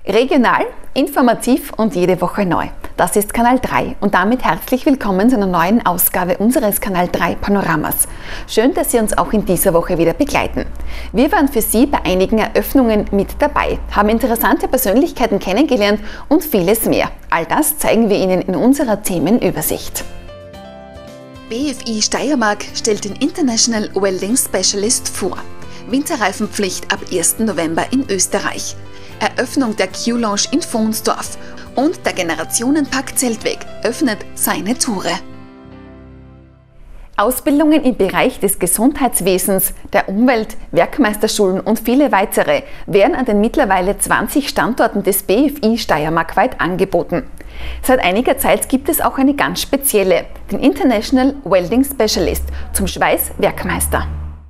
Regional, informativ und jede Woche neu. Das ist Kanal 3 und damit herzlich willkommen zu einer neuen Ausgabe unseres Kanal 3 Panoramas. Schön, dass Sie uns auch in dieser Woche wieder begleiten. Wir waren für Sie bei einigen Eröffnungen mit dabei, haben interessante Persönlichkeiten kennengelernt und vieles mehr. All das zeigen wir Ihnen in unserer Themenübersicht. BFI Steiermark stellt den International Welding Specialist vor. Winterreifenpflicht ab 1. November in Österreich. Eröffnung der Q-Lounge in Fohnsdorf und der Generationenpark Zeltweg öffnet seine Tore. Ausbildungen im Bereich des Gesundheitswesens, der Umwelt, Werkmeisterschulen und viele weitere werden an den mittlerweile 20 Standorten des BFI steiermarkweit angeboten. Seit einiger Zeit gibt es auch eine ganz spezielle, den International Welding Specialist zum Schweißwerkmeister.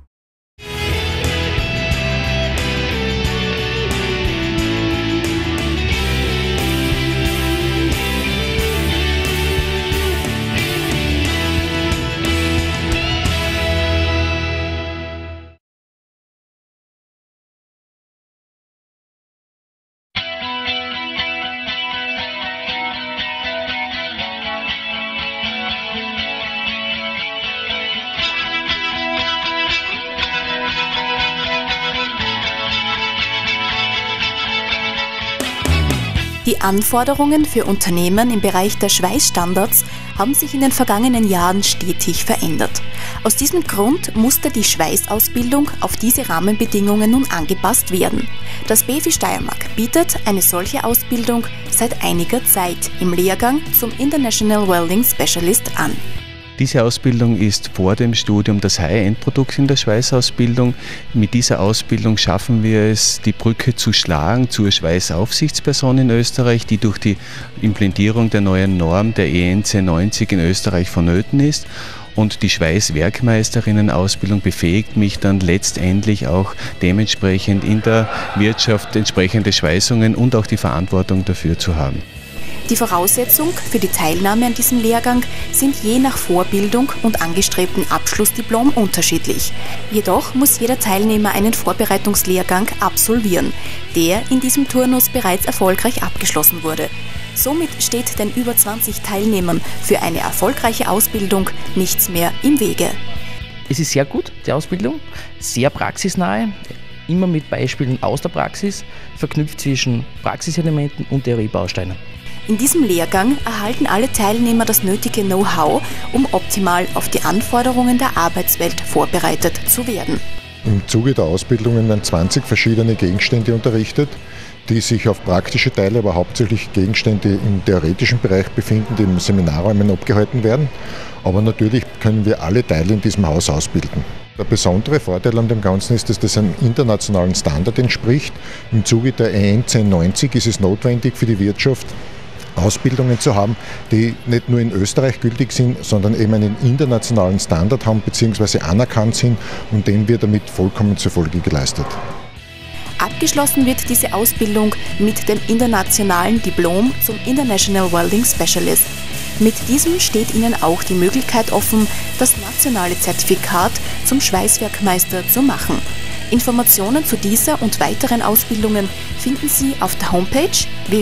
Die Anforderungen für Unternehmen im Bereich der Schweißstandards haben sich in den vergangenen Jahren stetig verändert. Aus diesem Grund musste die Schweißausbildung auf diese Rahmenbedingungen nun angepasst werden. Das BFI Steiermark bietet eine solche Ausbildung seit einiger Zeit im Lehrgang zum International Welding Specialist an. Diese Ausbildung ist vor dem Studium das High-End-Produkt in der Schweißausbildung. Mit dieser Ausbildung schaffen wir es, die Brücke zu schlagen zur Schweißaufsichtsperson in Österreich, die durch die Implementierung der neuen Norm der EN 1090 in Österreich vonnöten ist. Und die Schweißwerkmeisterinnen-Ausbildung befähigt mich dann letztendlich auch dementsprechend in der Wirtschaft entsprechende Schweißungen und auch die Verantwortung dafür zu haben. Die Voraussetzungen für die Teilnahme an diesem Lehrgang sind je nach Vorbildung und angestrebtem Abschlussdiplom unterschiedlich. Jedoch muss jeder Teilnehmer einen Vorbereitungslehrgang absolvieren, der in diesem Turnus bereits erfolgreich abgeschlossen wurde. Somit steht den über 20 Teilnehmern für eine erfolgreiche Ausbildung nichts mehr im Wege. Es ist sehr gut, die Ausbildung, sehr praxisnahe, immer mit Beispielen aus der Praxis, verknüpft zwischen Praxiselementen und Theoriebausteinen. In diesem Lehrgang erhalten alle Teilnehmer das nötige Know-how, um optimal auf die Anforderungen der Arbeitswelt vorbereitet zu werden. Im Zuge der Ausbildungen werden 20 verschiedene Gegenstände unterrichtet, die sich auf praktische Teile, aber hauptsächlich Gegenstände im theoretischen Bereich befinden, die in Seminarräumen abgehalten werden. Aber natürlich können wir alle Teile in diesem Haus ausbilden. Der besondere Vorteil an dem Ganzen ist, dass das einem internationalen Standard entspricht. Im Zuge der EN 1090 ist es notwendig für die Wirtschaft, Ausbildungen zu haben, die nicht nur in Österreich gültig sind, sondern eben einen internationalen Standard haben bzw. anerkannt sind und den wird damit vollkommen zur Folge geleistet. Abgeschlossen wird diese Ausbildung mit dem internationalen Diplom zum International Welding Specialist. Mit diesem steht Ihnen auch die Möglichkeit offen, das nationale Zertifikat zum Schweißwerkmeister zu machen. Informationen zu dieser und weiteren Ausbildungen finden Sie auf der Homepage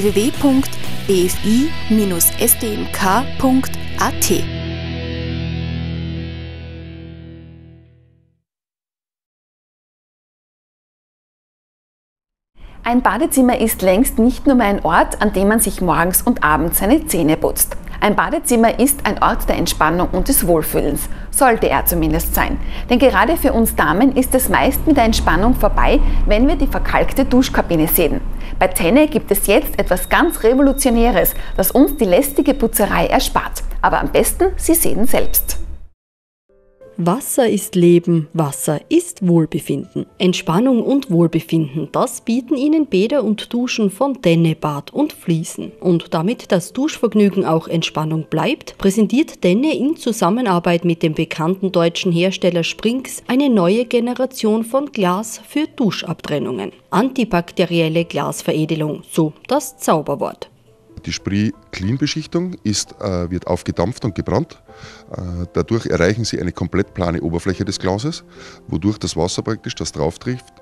www.bfi-sdmk.at. Ein Badezimmer ist längst nicht nur mehr ein Ort, an dem man sich morgens und abends seine Zähne putzt. Ein Badezimmer ist ein Ort der Entspannung und des Wohlfühlens. Sollte er zumindest sein. Denn gerade für uns Damen ist es meist mit der Entspannung vorbei, wenn wir die verkalkte Duschkabine sehen. Bei Tenne gibt es jetzt etwas ganz Revolutionäres, das uns die lästige Putzerei erspart. Aber am besten, Sie sehen selbst. Wasser ist Leben, Wasser ist Wohlbefinden. Entspannung und Wohlbefinden, das bieten Ihnen Bäder und Duschen von Tenne, Bad und Fließen. Und damit das Duschvergnügen auch Entspannung bleibt, präsentiert Tenne in Zusammenarbeit mit dem bekannten deutschen Hersteller Sprinks eine neue Generation von Glas für Duschabtrennungen. Antibakterielle Glasveredelung, so das Zauberwort. Die Sprüh-Clean-Beschichtung wird aufgedampft und gebrannt. Dadurch erreichen Sie eine komplett plane Oberfläche des Glases, wodurch das Wasser praktisch, das drauf trifft,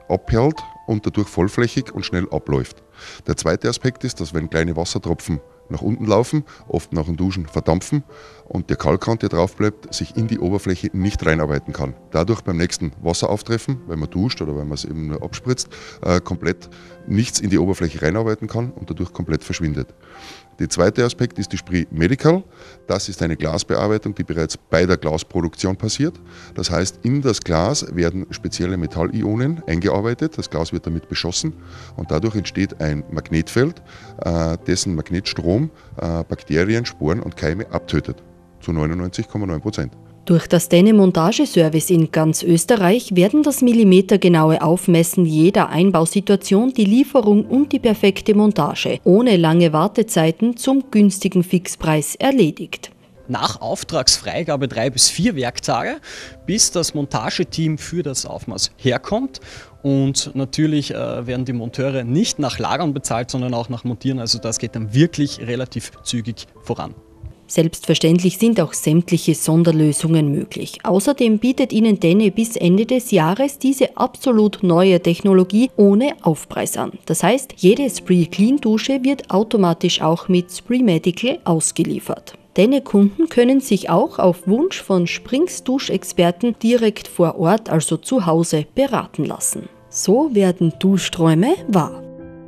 abperlt und dadurch vollflächig und schnell abläuft. Der zweite Aspekt ist, dass wenn kleine Wassertropfen nach unten laufen, oft nach dem Duschen verdampfen und der Kalkrand, der drauf bleibt, sich in die Oberfläche nicht reinarbeiten kann. Dadurch beim nächsten Wasserauftreffen, wenn man duscht oder wenn man es eben nur abspritzt, komplett nichts in die Oberfläche reinarbeiten kann und dadurch komplett verschwindet. Der zweite Aspekt ist die Spree Medical. Das ist eine Glasbearbeitung, die bereits bei der Glasproduktion passiert. Das heißt, in das Glas werden spezielle Metallionen eingearbeitet. Das Glas wird damit beschossen und dadurch entsteht ein Magnetfeld, dessen Magnetstrom Bakterien, Sporen und Keime abtötet. Zu 99,9%. Durch das Denne Montageservice in ganz Österreich werden das millimetergenaue Aufmessen jeder Einbausituation, die Lieferung und die perfekte Montage ohne lange Wartezeiten zum günstigen Fixpreis erledigt. Nach Auftragsfreigabe 3 bis 4 Werktage, bis das Montageteam für das Aufmaß herkommt. Und natürlich werden die Monteure nicht nach Lagern bezahlt, sondern auch nach Montieren. Also das geht dann wirklich relativ zügig voran. Selbstverständlich sind auch sämtliche Sonderlösungen möglich. Außerdem bietet Ihnen Denne bis Ende des Jahres diese absolut neue Technologie ohne Aufpreis an. Das heißt, jede Spree Clean Dusche wird automatisch auch mit Spree Medical ausgeliefert. Denne-Kunden können sich auch auf Wunsch von Springs Duschexperten direkt vor Ort, also zu Hause, beraten lassen. So werden Duschträume wahr.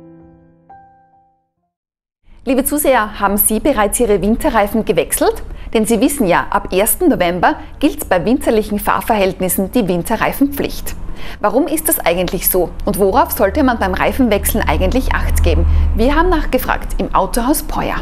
Liebe Zuseher, haben Sie bereits Ihre Winterreifen gewechselt? Denn Sie wissen ja, ab 1. November gilt bei winterlichen Fahrverhältnissen die Winterreifenpflicht. Warum ist das eigentlich so und worauf sollte man beim Reifenwechseln eigentlich Acht geben? Wir haben nachgefragt im Autohaus Peuer.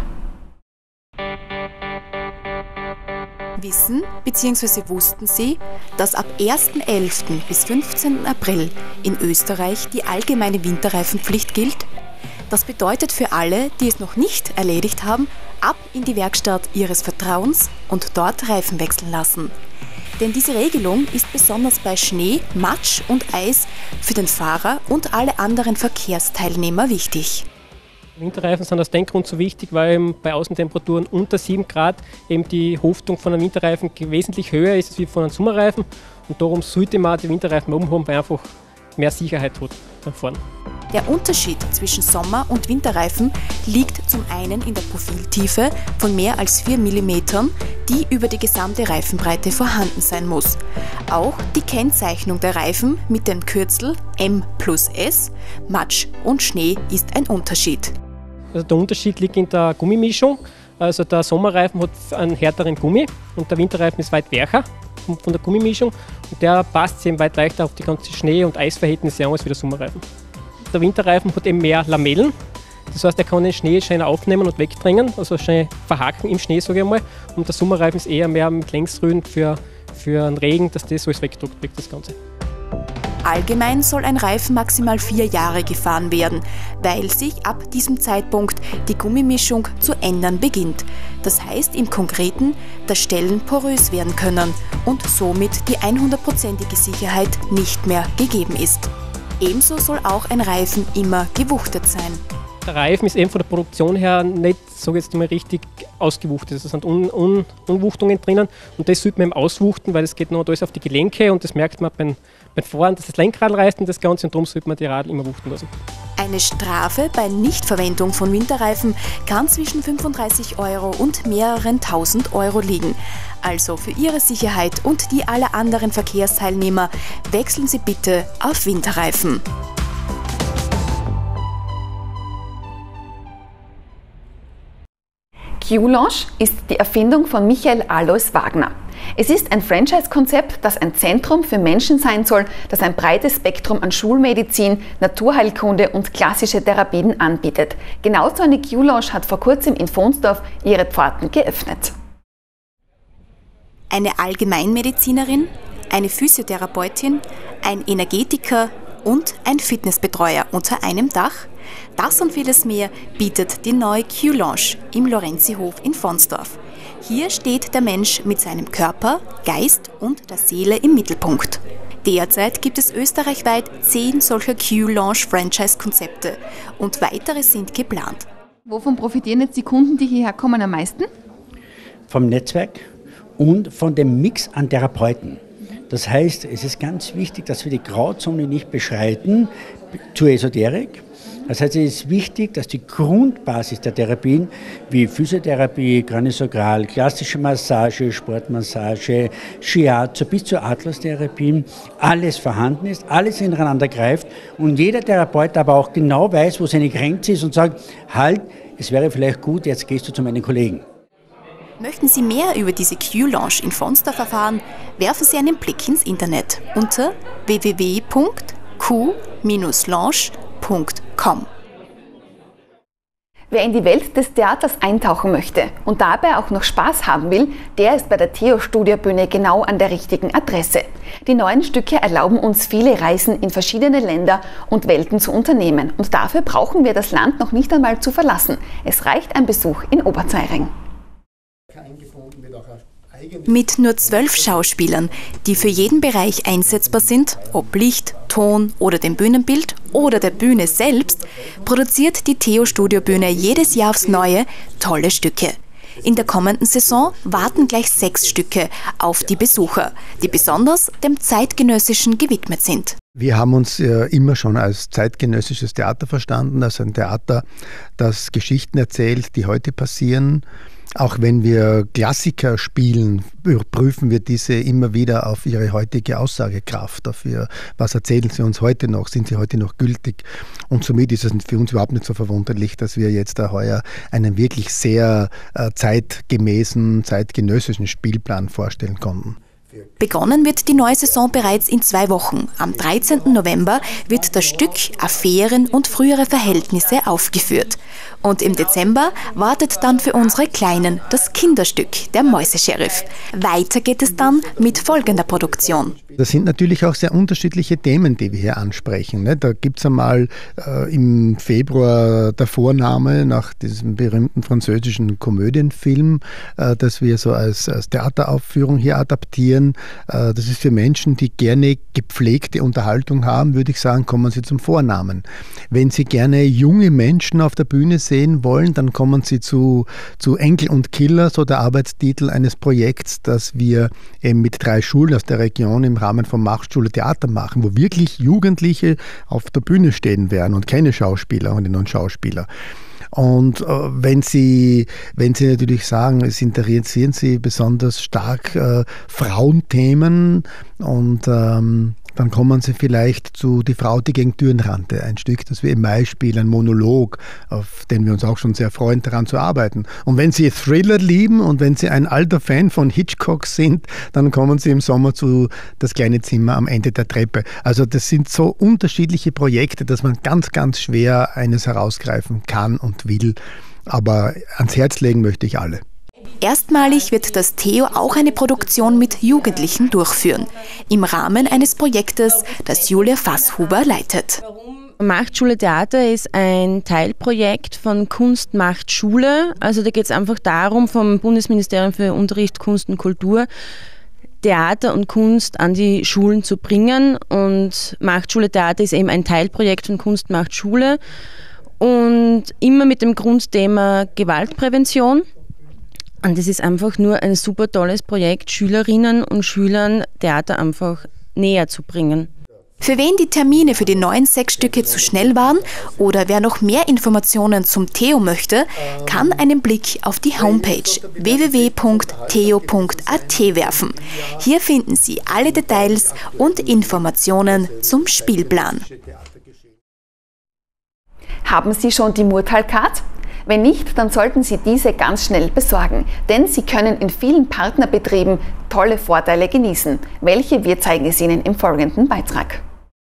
Wissen bzw. wussten Sie, dass ab 1.11. bis 15. April in Österreich die allgemeine Winterreifenpflicht gilt? Das bedeutet für alle, die es noch nicht erledigt haben, ab in die Werkstatt Ihres Vertrauens und dort Reifen wechseln lassen. Denn diese Regelung ist besonders bei Schnee, Matsch und Eis für den Fahrer und alle anderen Verkehrsteilnehmer wichtig. Winterreifen sind aus dem Grund so wichtig, weil bei Außentemperaturen unter 7 Grad eben die Haftung von einem Winterreifen wesentlich höher ist als von einem Sommerreifen. Und darum sollte man die Winterreifen oben haben, weil einfach mehr Sicherheit hat beim Fahren. Der Unterschied zwischen Sommer- und Winterreifen liegt zum einen in der Profiltiefe von mehr als 4 mm, die über die gesamte Reifenbreite vorhanden sein muss. Auch die Kennzeichnung der Reifen mit dem Kürzel M+S, Matsch und Schnee, ist ein Unterschied. Also der Unterschied liegt in der Gummimischung. Also der Sommerreifen hat einen härteren Gummi und der Winterreifen ist weit weicher von der Gummimischung. Und der passt eben weit leichter auf die ganzen Schnee- und Eisverhältnisse als wie der Sommerreifen. Der Winterreifen hat eben mehr Lamellen, das heißt, er kann den Schnee schön aufnehmen und wegdrängen, also schön verhaken im Schnee, sage ich mal. Und der Sommerreifen ist eher mehr mit Längsrühren für einen Regen, dass das alles wegdrückt, das Ganze. Allgemein soll ein Reifen maximal 4 Jahre gefahren werden, weil sich ab diesem Zeitpunkt die Gummimischung zu ändern beginnt. Das heißt im Konkreten, dass Stellen porös werden können und somit die 100%ige Sicherheit nicht mehr gegeben ist. Ebenso soll auch ein Reifen immer gewuchtet sein. Der Reifen ist eben von der Produktion her nicht, sage ich jetzt mal, richtig ausgewuchtet. Es sind Unwuchtungen drinnen und das sollte man eben auswuchten, weil es geht noch alles auf die Gelenke und das merkt man beim Fahren, dass das Lenkrad reißt und das Ganze und darum sollte man die Radl immer wuchten lassen. Eine Strafe bei Nichtverwendung von Winterreifen kann zwischen 35 € und mehreren tausend Euro liegen. Also für Ihre Sicherheit und die aller anderen Verkehrsteilnehmer wechseln Sie bitte auf Winterreifen. Q-Lounge ist die Erfindung von Michael Alois Wagner. Es ist ein Franchise-Konzept, das ein Zentrum für Menschen sein soll, das ein breites Spektrum an Schulmedizin, Naturheilkunde und klassische Therapien anbietet. Genauso eine Q-Lounge hat vor kurzem in Vonsdorf ihre Pforten geöffnet. Eine Allgemeinmedizinerin, eine Physiotherapeutin, ein Energetiker und ein Fitnessbetreuer unter einem Dach? Das und vieles mehr bietet die neue Q-Lounge im Lorenzihof in Vonsdorf. Hier steht der Mensch mit seinem Körper, Geist und der Seele im Mittelpunkt. Derzeit gibt es österreichweit 10 solcher Q-Lounge-Franchise-Konzepte und weitere sind geplant. Wovon profitieren jetzt die Kunden, die hierher kommen, am meisten? Vom Netzwerk und von dem Mix an Therapeuten. Das heißt, es ist ganz wichtig, dass wir die Grauzone nicht beschreiten zur Esoterik. Das heißt, es ist wichtig, dass die Grundbasis der Therapien wie Physiotherapie, Craniosakral, klassische Massage, Sportmassage, Shiatsu bis zur Atlas-Therapie alles vorhanden ist, alles ineinander greift und jeder Therapeut aber auch genau weiß, wo seine Grenze ist und sagt, halt, es wäre vielleicht gut, jetzt gehst du zu meinen Kollegen. Möchten Sie mehr über diese Q-Lounge in Fonsdorf erfahren, werfen Sie einen Blick ins Internet unter www.q-lounge.com. Wer in die Welt des Theaters eintauchen möchte und dabei auch noch Spaß haben will, der ist bei der Theo Studiobühne genau an der richtigen Adresse. Die neuen Stücke erlauben uns viele Reisen in verschiedene Länder und Welten zu unternehmen. Und dafür brauchen wir das Land noch nicht einmal zu verlassen. Es reicht ein Besuch in Oberzeiring. Mit nur 12 Schauspielern, die für jeden Bereich einsetzbar sind, ob Licht, Ton oder dem Bühnenbild oder der Bühne selbst, produziert die Theo Studiobühne jedes Jahr aufs Neue tolle Stücke. In der kommenden Saison warten gleich 6 Stücke auf die Besucher, die besonders dem Zeitgenössischen gewidmet sind. Wir haben uns immer schon als zeitgenössisches Theater verstanden, als ein Theater, das Geschichten erzählt, die heute passieren. Auch wenn wir Klassiker spielen, prüfen wir diese immer wieder auf ihre heutige Aussagekraft, auf was erzählen sie uns heute noch, sind sie heute noch gültig. Und somit ist es für uns überhaupt nicht so verwunderlich, dass wir jetzt heuer einen wirklich sehr zeitgemäßen, zeitgenössischen Spielplan vorstellen konnten. Begonnen wird die neue Saison bereits in 2 Wochen. Am 13. November wird das Stück Affären und frühere Verhältnisse aufgeführt. Und im Dezember wartet dann für unsere Kleinen das Kinderstück Der Mäuse-Sheriff. Weiter geht es dann mit folgender Produktion. Das sind natürlich auch sehr unterschiedliche Themen, die wir hier ansprechen. Da gibt es einmal im Februar der Vorname nach diesem berühmten französischen Komödienfilm, das wir so als Theateraufführung hier adaptieren. Das ist für Menschen, die gerne gepflegte Unterhaltung haben, würde ich sagen, kommen sie zum Vornamen. Wenn sie gerne junge Menschen auf der Bühne sehen wollen, dann kommen sie zu Enkel und Killer, so der Arbeitstitel eines Projekts, das wir eben mit 3 Schulen aus der Region im Rahmen von Machtschule Theater machen, wo wirklich Jugendliche auf der Bühne stehen werden und keine Schauspielerinnen und Schauspieler. Und wenn Sie natürlich sagen, es interessieren Sie besonders stark Frauenthemen und dann kommen Sie vielleicht zu Die Frau, die gegen Türen rannte. Ein Stück, das wir im Mai spielen, ein Monolog, auf den wir uns auch schon sehr freuen, daran zu arbeiten. Und wenn Sie Thriller lieben und wenn Sie ein alter Fan von Hitchcock sind, dann kommen Sie im Sommer zu Das kleine Zimmer am Ende der Treppe. Also das sind so unterschiedliche Projekte, dass man ganz, ganz schwer eines herausgreifen kann und will. Aber ans Herz legen möchte ich alle. Erstmalig wird das Theo auch eine Produktion mit Jugendlichen durchführen, im Rahmen eines Projektes, das Julia Fasshuber leitet. Machtschule Theater ist ein Teilprojekt von Kunst macht Schule. Also da geht es einfach darum, vom Bundesministerium für Unterricht, Kunst und Kultur Theater und Kunst an die Schulen zu bringen. Und Machtschule Theater ist eben ein Teilprojekt von Kunst macht Schule und immer mit dem Grundthema Gewaltprävention. Und es ist einfach nur ein super tolles Projekt, Schülerinnen und Schülern Theater einfach näher zu bringen. Für wen die Termine für die neuen 6 Stücke zu schnell waren oder wer noch mehr Informationen zum Theo möchte, kann einen Blick auf die Homepage www.theo.at werfen. Hier finden Sie alle Details und Informationen zum Spielplan. Haben Sie schon die Murtal-Card? Wenn nicht, dann sollten Sie diese ganz schnell besorgen, denn Sie können in vielen Partnerbetrieben tolle Vorteile genießen. Welche? Wir zeigen es Ihnen im folgenden Beitrag.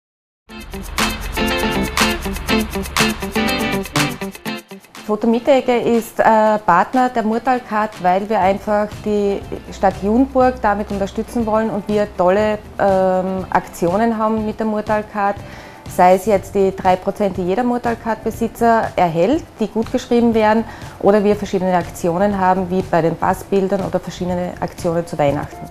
Fotomitteegger ist Partner der Murtal-Card, weil wir einfach die Stadt Junburg damit unterstützen wollen und wir tolle Aktionen haben mit der Murtal-Card. Sei es jetzt die 3%, die jeder Murtal-Card-Besitzer erhält, die gut geschrieben werden, oder wir verschiedene Aktionen haben, wie bei den Passbildern oder verschiedene Aktionen zu Weihnachten.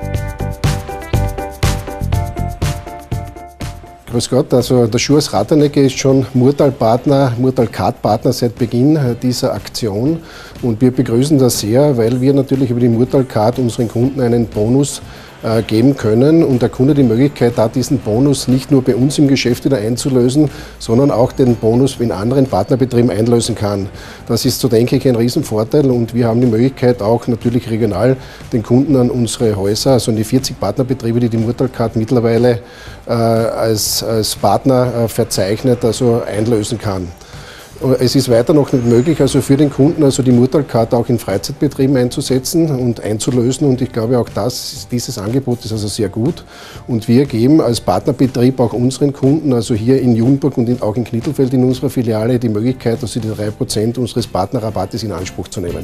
Grüß Gott, also der Schurs Raternegger ist schon Murtal-Card-Partner seit Beginn dieser Aktion und wir begrüßen das sehr, weil wir natürlich über die Murtal-Card unseren Kunden einen Bonus geben können und der Kunde die Möglichkeit hat, diesen Bonus nicht nur bei uns im Geschäft wieder einzulösen, sondern auch den Bonus in anderen Partnerbetrieben einlösen kann. Das ist, so denke ich, ein Riesenvorteil und wir haben die Möglichkeit auch natürlich regional den Kunden an unsere Häuser, also an die 40 Partnerbetriebe, die Murtalcard mittlerweile als Partner verzeichnet, also einlösen kann. Es ist weiter noch nicht möglich, also für den Kunden, also die Murtalcard auch in Freizeitbetrieben einzusetzen und einzulösen. Und ich glaube auch dieses Angebot ist also sehr gut. Und wir geben als Partnerbetrieb auch unseren Kunden, also hier in Junburg und auch in Knittelfeld in unserer Filiale, die Möglichkeit, also die 3% unseres Partnerrabattes in Anspruch zu nehmen.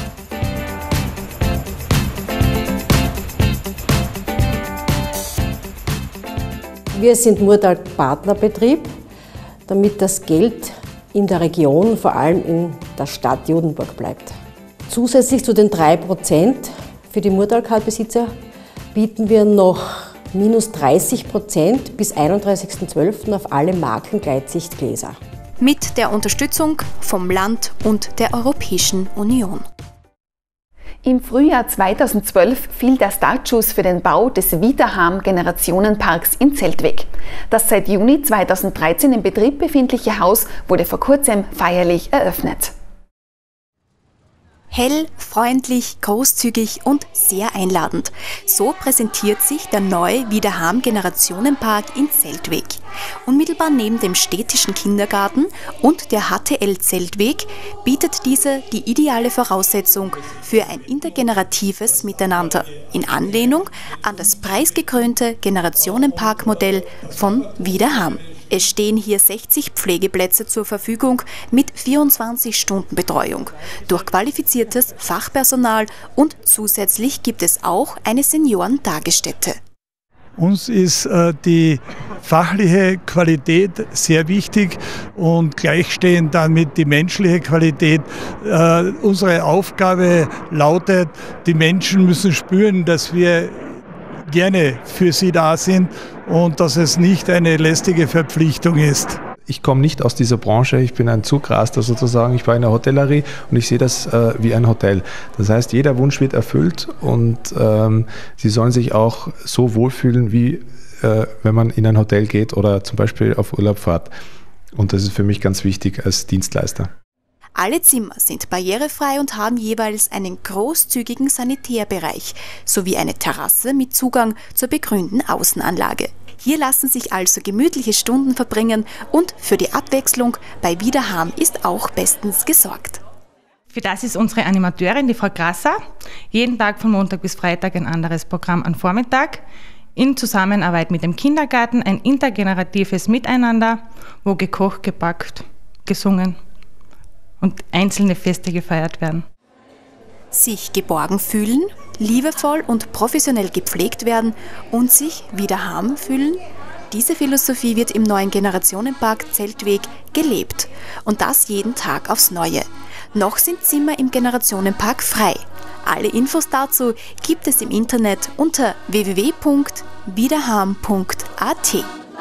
Wir sind Murtal-Partnerbetrieb, damit das Geld in der Region, vor allem in der Stadt Judenburg bleibt. Zusätzlich zu den 3% für die Murtalcard-Besitzer bieten wir noch minus 30% bis 31.12. auf alle Marken Gleitsichtgläser. Mit der Unterstützung vom Land und der Europäischen Union. Im Frühjahr 2012 fiel der Startschuss für den Bau des Wiederham Generationenparks in Zeltweg. Das seit Juni 2013 in Betrieb befindliche Haus wurde vor kurzem feierlich eröffnet. Hell, freundlich, großzügig und sehr einladend. So präsentiert sich der neue Wiederham Generationenpark in Zeltweg. Unmittelbar neben dem städtischen Kindergarten und der HTL Zeltweg bietet diese die ideale Voraussetzung für ein intergeneratives Miteinander in Anlehnung an das preisgekrönte Generationenparkmodell von Wiederham. Es stehen hier 60 Pflegeplätze zur Verfügung mit 24 Stunden Betreuung durch qualifiziertes Fachpersonal und zusätzlich gibt es auch eine Seniorentagesstätte. Uns ist die fachliche Qualität sehr wichtig und gleichstehend damit die menschliche Qualität. Unsere Aufgabe lautet, die Menschen müssen spüren, dass wir gerne für sie da sind und dass es nicht eine lästige Verpflichtung ist. Ich komme nicht aus dieser Branche, ich bin ein Zugraster sozusagen, ich war in der Hotellerie und ich sehe das wie ein Hotel. Das heißt, jeder Wunsch wird erfüllt und sie sollen sich auch so wohlfühlen, wie wenn man in ein Hotel geht oder zum Beispiel auf Urlaub fährt. Und das ist für mich ganz wichtig als Dienstleister. Alle Zimmer sind barrierefrei und haben jeweils einen großzügigen Sanitärbereich sowie eine Terrasse mit Zugang zur begrünten Außenanlage. Hier lassen sich also gemütliche Stunden verbringen und für die Abwechslung bei Wiederham ist auch bestens gesorgt. Für das ist unsere Animateurin, die Frau Grasser, jeden Tag von Montag bis Freitag ein anderes Programm am Vormittag. In Zusammenarbeit mit dem Kindergarten ein intergeneratives Miteinander, wo gekocht, gebackt, gesungen und einzelne Feste gefeiert werden. Sich geborgen fühlen, liebevoll und professionell gepflegt werden und sich Wiederham fühlen? Diese Philosophie wird im neuen Generationenpark Zeltweg gelebt und das jeden Tag aufs Neue. Noch sind Zimmer im Generationenpark frei. Alle Infos dazu gibt es im Internet unter www.wiederham.at.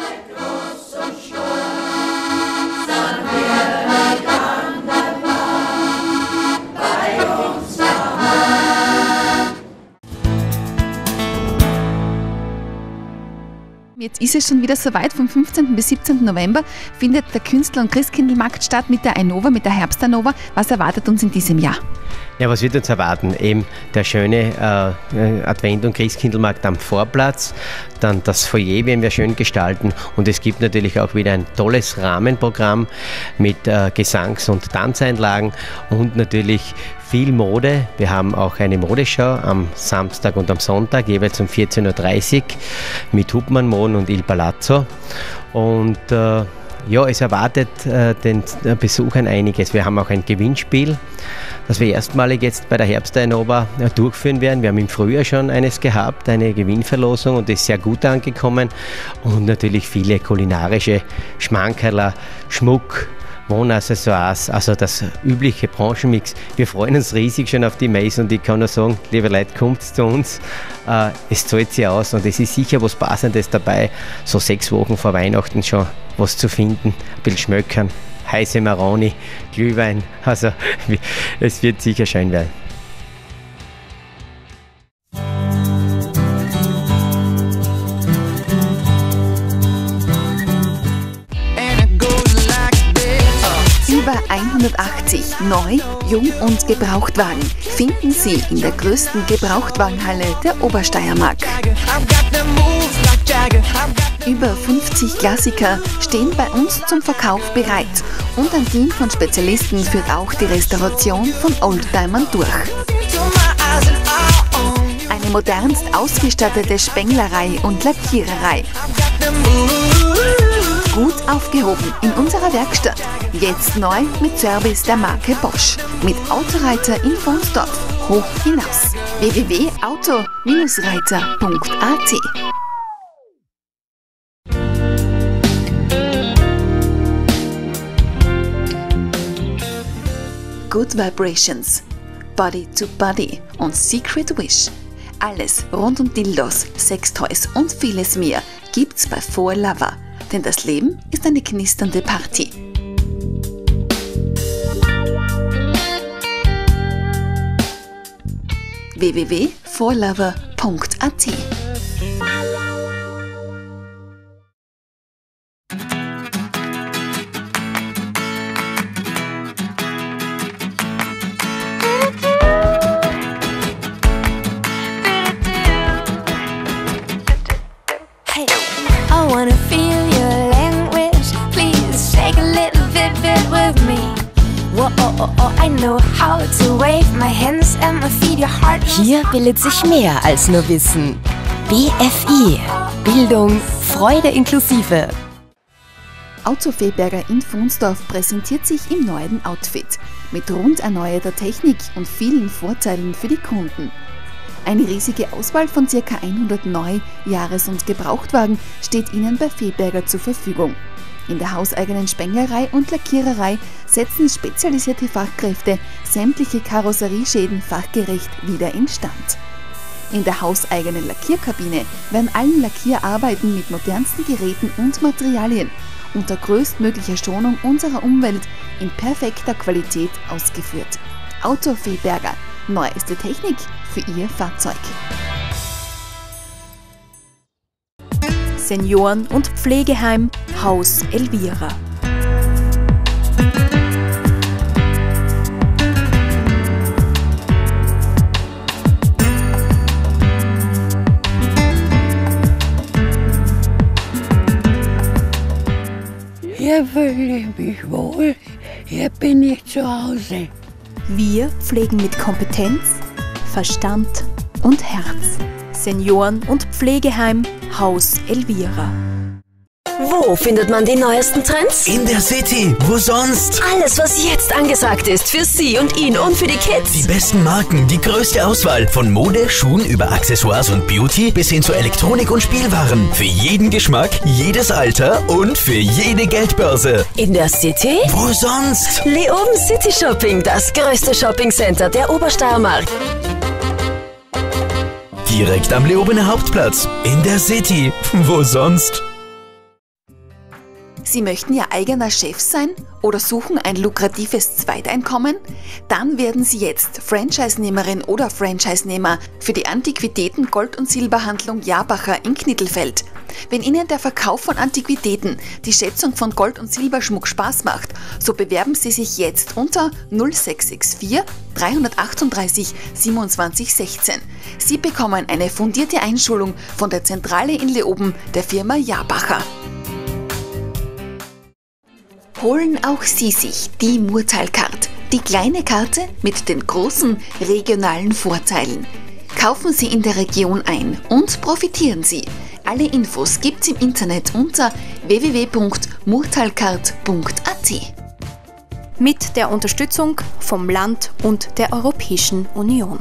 Jetzt ist es schon wieder soweit. Vom 15. bis 17. November findet der Künstler- und Christkindlmarkt statt mit der Ainova, mit der Herbst-Ainova. Was erwartet uns in diesem Jahr? Ja, was wird uns erwarten? Eben der schöne Advent- und Christkindlmarkt am Vorplatz, dann das Foyer werden wir schön gestalten und es gibt natürlich auch wieder ein tolles Rahmenprogramm mit Gesangs- und Tanzeinlagen und natürlich viel Mode. Wir haben auch eine Modeschau am Samstag und am Sonntag, jeweils um 14.30 Uhr mit Hubmann-Moden und Il Palazzo. Und ja, es erwartet den Besuchern einiges. Wir haben auch ein Gewinnspiel, das wir erstmalig jetzt bei der Herbst-Ainova durchführen werden. Wir haben im Frühjahr schon eines gehabt, eine Gewinnverlosung und das ist sehr gut angekommen. Und natürlich viele kulinarische Schmankerler, Schmuck, Wohnaccessoires, also das übliche Branchenmix. Wir freuen uns riesig schon auf die Messe und ich kann nur sagen, liebe Leute, kommt zu uns. Es zahlt sich aus und es ist sicher was Passendes dabei, so 6 Wochen vor Weihnachten schon was zu finden, ein bisschen schmöckern, heiße Maroni, Glühwein, also es wird sicher schön werden. 180 neu, jung und Gebrauchtwagen finden Sie in der größten Gebrauchtwagenhalle der Obersteiermark. Über 50 Klassiker stehen bei uns zum Verkauf bereit und ein Team von Spezialisten führt auch die Restauration von Oldtimern durch. Eine modernst ausgestattete Spenglerei und Lackiererei. Gut aufgehoben in unserer Werkstatt. Jetzt neu mit Service der Marke Bosch. Mit Autoreiter in Fonsdorf. Hoch hinaus. www.auto-reiter.at. Good Vibrations, Body to Body und Secret Wish. Alles rund um Dildos, Sextoys und vieles mehr gibt's bei 4Lover. Denn das Leben ist eine knisternde Party. www.4lover.at. Hier bildet sich mehr als nur Wissen. BFI. Bildung, Freude inklusive. Auto Feberger in Fonsdorf präsentiert sich im neuen Outfit mit rund erneuerter Technik und vielen Vorteilen für die Kunden. Eine riesige Auswahl von ca. 100 Neu-, Jahres- und Gebrauchtwagen steht Ihnen bei Feberger zur Verfügung. In der hauseigenen Spenglerei und Lackiererei setzen spezialisierte Fachkräfte sämtliche Karosserieschäden fachgerecht wieder instand. In der hauseigenen Lackierkabine werden alle Lackierarbeiten mit modernsten Geräten und Materialien unter größtmöglicher Schonung unserer Umwelt in perfekter Qualität ausgeführt. Auto Feberger, neueste Technik für Ihr Fahrzeug. Senioren- und Pflegeheim Haus Elvira. Hier fühle ich mich wohl, hier bin ich zu Hause. Wir pflegen mit Kompetenz, Verstand und Herz. Senioren- und Pflegeheim Haus Elvira. Wo findet man die neuesten Trends? In der City. Wo sonst? Alles, was jetzt angesagt ist für Sie und ihn und für die Kids. Die besten Marken, die größte Auswahl. Von Mode, Schuhen über Accessoires und Beauty bis hin zu Elektronik und Spielwaren. Für jeden Geschmack, jedes Alter und für jede Geldbörse. In der City? Wo sonst? Leoben City Shopping, das größte Shoppingcenter der Obersteiermark. Direkt am Leobener Hauptplatz. In der City. Wo sonst? Sie möchten Ihr eigener Chef sein oder suchen ein lukratives Zweiteinkommen? Dann werden Sie jetzt Franchise-Nehmerin oder Franchise-Nehmer für die Antiquitäten Gold- und Silberhandlung Jahrbacher in Knittelfeld. Wenn Ihnen der Verkauf von Antiquitäten, die Schätzung von Gold- und Silberschmuck Spaß macht, so bewerben Sie sich jetzt unter 0664 338 27 16. Sie bekommen eine fundierte Einschulung von der Zentrale in Leoben der Firma Jahrbacher. Holen auch Sie sich die Murtalcard, die kleine Karte mit den großen regionalen Vorteilen. Kaufen Sie in der Region ein und profitieren Sie. Alle Infos gibt's im Internet unter www.murtalcard.at. Mit der Unterstützung vom Land und der Europäischen Union.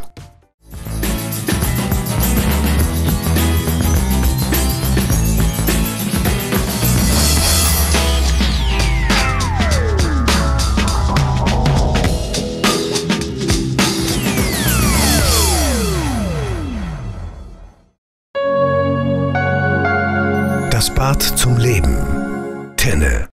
Das Bad zum Leben. Tenne.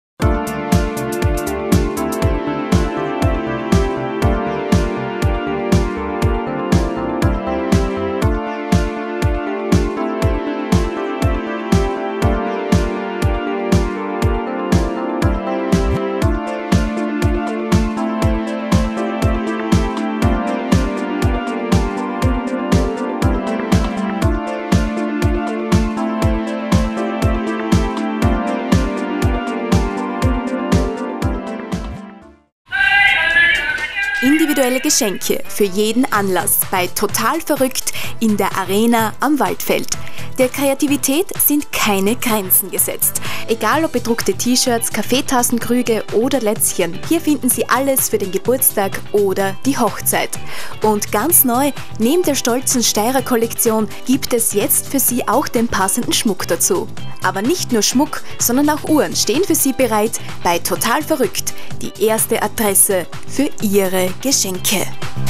individuelle Geschenke für jeden Anlass bei Total Verrückt in der Arena am Waldfeld. Der Kreativität sind keine Grenzen gesetzt. Egal ob bedruckte T-Shirts, Kaffeetassenkrüge oder Lätzchen, hier finden Sie alles für den Geburtstag oder die Hochzeit. Und ganz neu, neben der stolzen Steirer Kollektion gibt es jetzt für Sie auch den passenden Schmuck dazu. Aber nicht nur Schmuck, sondern auch Uhren stehen für Sie bereit bei Total Verrückt, die erste Adresse für Ihre Geschenke.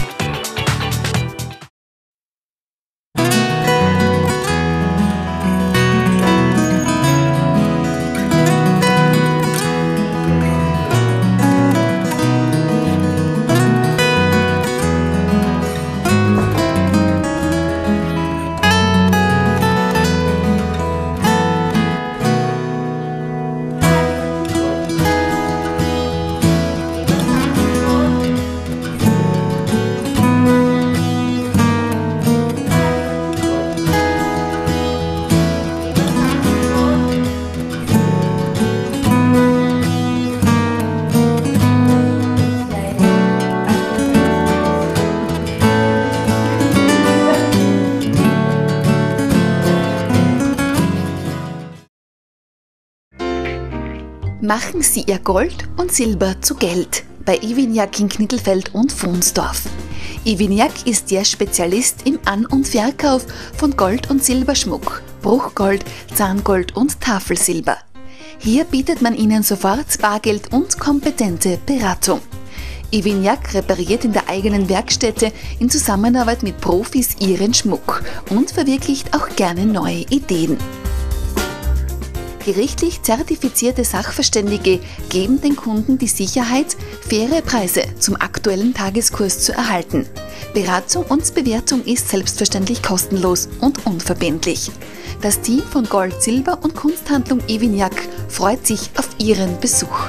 Machen Sie Ihr Gold und Silber zu Geld bei Iwiniak in Knittelfeld und Funsdorf. Iwiniak ist der Spezialist im An- und Verkauf von Gold- und Silberschmuck, Bruchgold, Zahngold und Tafelsilber. Hier bietet man Ihnen sofort Bargeld und kompetente Beratung. Iwiniak repariert in der eigenen Werkstätte in Zusammenarbeit mit Profis Ihren Schmuck und verwirklicht auch gerne neue Ideen. Gerichtlich zertifizierte Sachverständige geben den Kunden die Sicherheit, faire Preise zum aktuellen Tageskurs zu erhalten. Beratung und Bewertung ist selbstverständlich kostenlos und unverbindlich. Das Team von Gold, Silber und Kunsthandlung Iwiniak freut sich auf Ihren Besuch.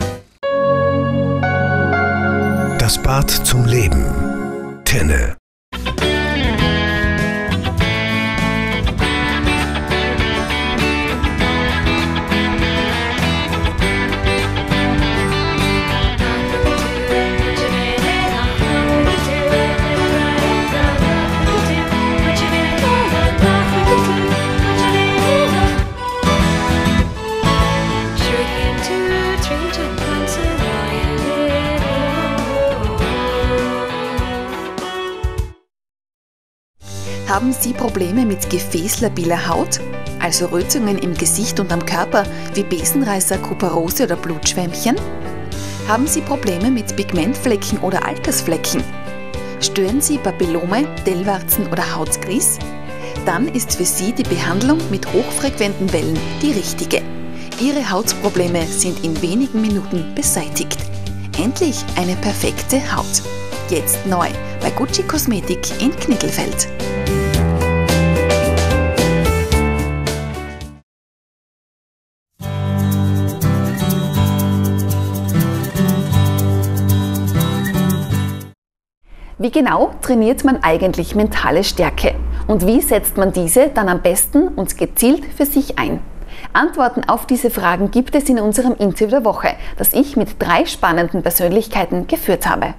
Das Bad zum Leben. Tenne. Haben Sie Probleme mit gefäßlabiler Haut? Also Rötungen im Gesicht und am Körper wie Besenreißer, Kuparose oder Blutschwämmchen? Haben Sie Probleme mit Pigmentflecken oder Altersflecken? Stören Sie Papillome, Dellwarzen oder Hautskries? Dann ist für Sie die Behandlung mit hochfrequenten Wellen die richtige. Ihre Hautprobleme sind in wenigen Minuten beseitigt. Endlich eine perfekte Haut. Jetzt neu bei Gucci Kosmetik in Knittelfeld. Wie genau trainiert man eigentlich mentale Stärke? Und wie setzt man diese dann am besten und gezielt für sich ein? Antworten auf diese Fragen gibt es in unserem Interview der Woche, das ich mit 3 spannenden Persönlichkeiten geführt habe.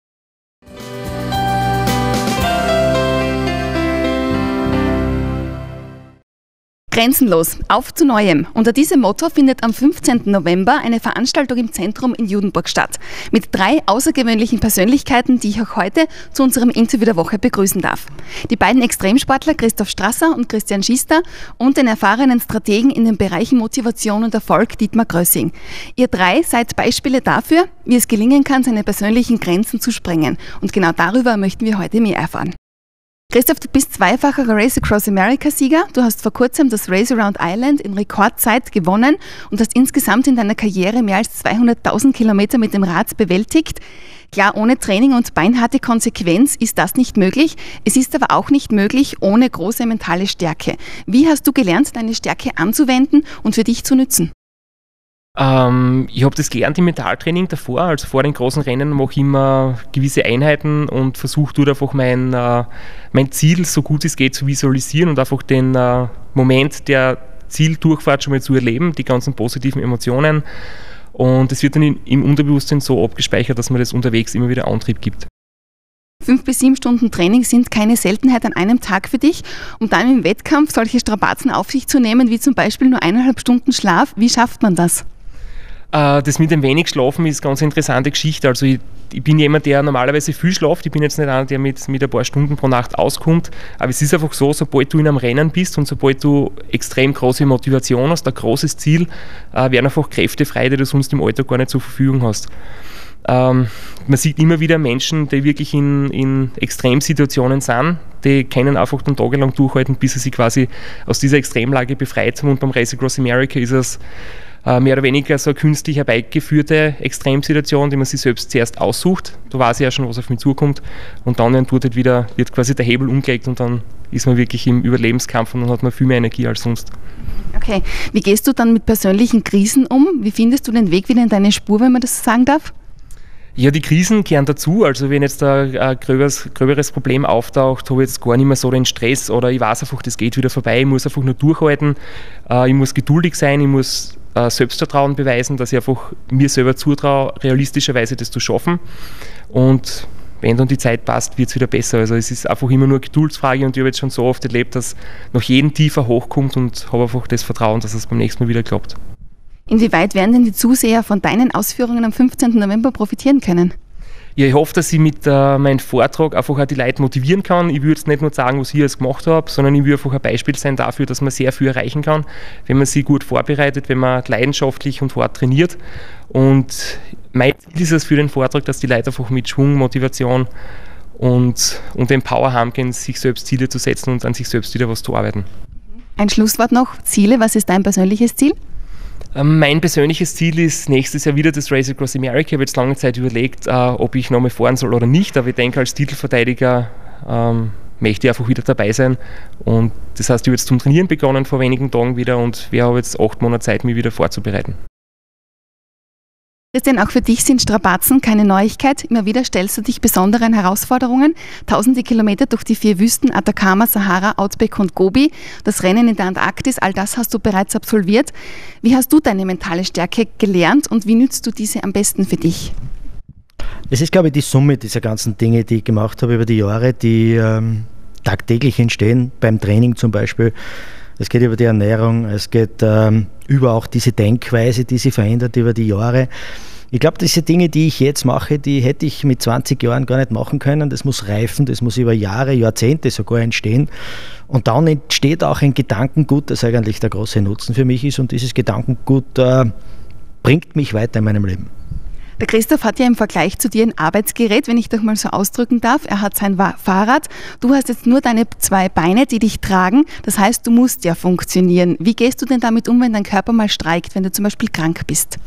Grenzenlos, auf zu Neuem. Unter diesem Motto findet am 15. November eine Veranstaltung im Zentrum in Judenburg statt. Mit 3 außergewöhnlichen Persönlichkeiten, die ich auch heute zu unserem Interview der Woche begrüßen darf. Die beiden Extremsportler Christoph Strasser und Christian Schister und den erfahrenen Strategen in den Bereichen Motivation und Erfolg Dietmar Grössing. Ihr 3 seid Beispiele dafür, wie es gelingen kann, seine persönlichen Grenzen zu sprengen. Und genau darüber möchten wir heute mehr erfahren. Christoph, du bist zweifacher Race Across America-Sieger. Du hast vor kurzem das Race Around Ireland in Rekordzeit gewonnen und hast insgesamt in deiner Karriere mehr als 200.000 Kilometer mit dem Rad bewältigt. Klar, ohne Training und beinharte Konsequenz ist das nicht möglich. Es ist aber auch nicht möglich ohne große mentale Stärke. Wie hast du gelernt, deine Stärke anzuwenden und für dich zu nützen? Ich habe das gelernt im Mentaltraining davor, also vor den großen Rennen mache ich immer gewisse Einheiten und versuche dort einfach mein Ziel so gut es geht zu visualisieren und einfach den Moment der Zieldurchfahrt schon mal zu erleben, die ganzen positiven Emotionen, und es wird dann im Unterbewusstsein so abgespeichert, dass man das unterwegs immer wieder Antrieb gibt. 5 bis 7 Stunden Training sind keine Seltenheit an einem Tag für dich. Um dann im Wettkampf solche Strapazen auf sich zu nehmen, wie zum Beispiel nur 1,5 Stunden Schlaf, wie schafft man das? Das mit dem wenig Schlafen ist eine ganz interessante Geschichte. Also ich bin jemand, der normalerweise viel schlaft. Ich bin jetzt nicht einer, der mit ein paar Stunden pro Nacht auskommt. Aber es ist einfach so, sobald du in einem Rennen bist und sobald du extrem große Motivation hast, ein großes Ziel, werden einfach Kräfte frei, die du sonst im Alltag gar nicht zur Verfügung hast. Man sieht immer wieder Menschen, die wirklich in Extremsituationen sind, die können einfach dann tagelang durchhalten, bis sie sich quasi aus dieser Extremlage befreit haben. Und beim Race Across America ist es mehr oder weniger so eine künstlich herbeigeführte Extremsituation, die man sich selbst zuerst aussucht. Da weiß ich ja schon, was auf mich zukommt. Und dann wird quasi der Hebel umgelegt und dann ist man wirklich im Überlebenskampf und dann hat man viel mehr Energie als sonst. Okay, wie gehst du dann mit persönlichen Krisen um? Wie findest du den Weg wieder in deine Spur, wenn man das so sagen darf? Ja, die Krisen gehören dazu. Also wenn jetzt ein gröberes Problem auftaucht, habe ich jetzt gar nicht mehr so den Stress oder ich weiß einfach, das geht wieder vorbei. Ich muss einfach nur durchhalten. Ich muss geduldig sein, ich muss Selbstvertrauen beweisen, dass ich einfach mir selber zutraue, realistischerweise das zu schaffen. Und wenn dann die Zeit passt, wird es wieder besser. Also es ist einfach immer nur eine Geduldsfrage und ich habe jetzt schon so oft erlebt, dass noch jeden tiefer hochkommt und habe einfach das Vertrauen, dass es beim nächsten Mal wieder klappt. Inwieweit werden denn die Zuseher von deinen Ausführungen am 15. November profitieren können? Ja, ich hoffe, dass ich mit meinem Vortrag einfach auch die Leute motivieren kann. Ich würde jetzt nicht nur sagen, was ich jetzt gemacht habe, sondern ich würde einfach ein Beispiel sein dafür, dass man sehr viel erreichen kann, wenn man sich gut vorbereitet, wenn man leidenschaftlich und hart trainiert. Und mein Ziel ist es für den Vortrag, dass die Leute einfach mit Schwung, Motivation und dem Power haben können, sich selbst Ziele zu setzen und an sich selbst wieder was zu arbeiten. Ein Schlusswort noch, Ziele, was ist dein persönliches Ziel? Mein persönliches Ziel ist nächstes Jahr wieder das Race Across America. Ich habe jetzt lange Zeit überlegt, ob ich nochmal fahren soll oder nicht, aber ich denke, als Titelverteidiger möchte ich einfach wieder dabei sein. Und das heißt, ich habe jetzt zum Trainieren begonnen vor wenigen Tagen wieder und wir haben jetzt 8 Monate Zeit, mich wieder vorzubereiten. Christian, auch für dich sind Strapazen keine Neuigkeit. Immer wieder stellst du dich besonderen Herausforderungen. Tausende Kilometer durch die 4 Wüsten, Atacama, Sahara, Outback und Gobi. Das Rennen in der Antarktis, all das hast du bereits absolviert. Wie hast du deine mentale Stärke gelernt und wie nützt du diese am besten für dich? Es ist, glaube ich, die Summe dieser ganzen Dinge, die ich gemacht habe über die Jahre, die tagtäglich entstehen, beim Training zum Beispiel. Es geht über die Ernährung, es geht über auch diese Denkweise, die sich verändert über die Jahre. Ich glaube, diese Dinge, die ich jetzt mache, die hätte ich mit 20 Jahren gar nicht machen können. Das muss reifen, das muss über Jahre, Jahrzehnte sogar entstehen. Und dann entsteht auch ein Gedankengut, das eigentlich der große Nutzen für mich ist. Und dieses Gedankengut bringt mich weiter in meinem Leben. Der Christoph hat ja im Vergleich zu dir ein Arbeitsgerät, wenn ich das mal so ausdrücken darf. Er hat sein Fahrrad. Du hast jetzt nur deine 2 Beine, die dich tragen. Das heißt, du musst ja funktionieren. Wie gehst du denn damit um, wenn dein Körper mal streikt, wenn du zum Beispiel krank bist?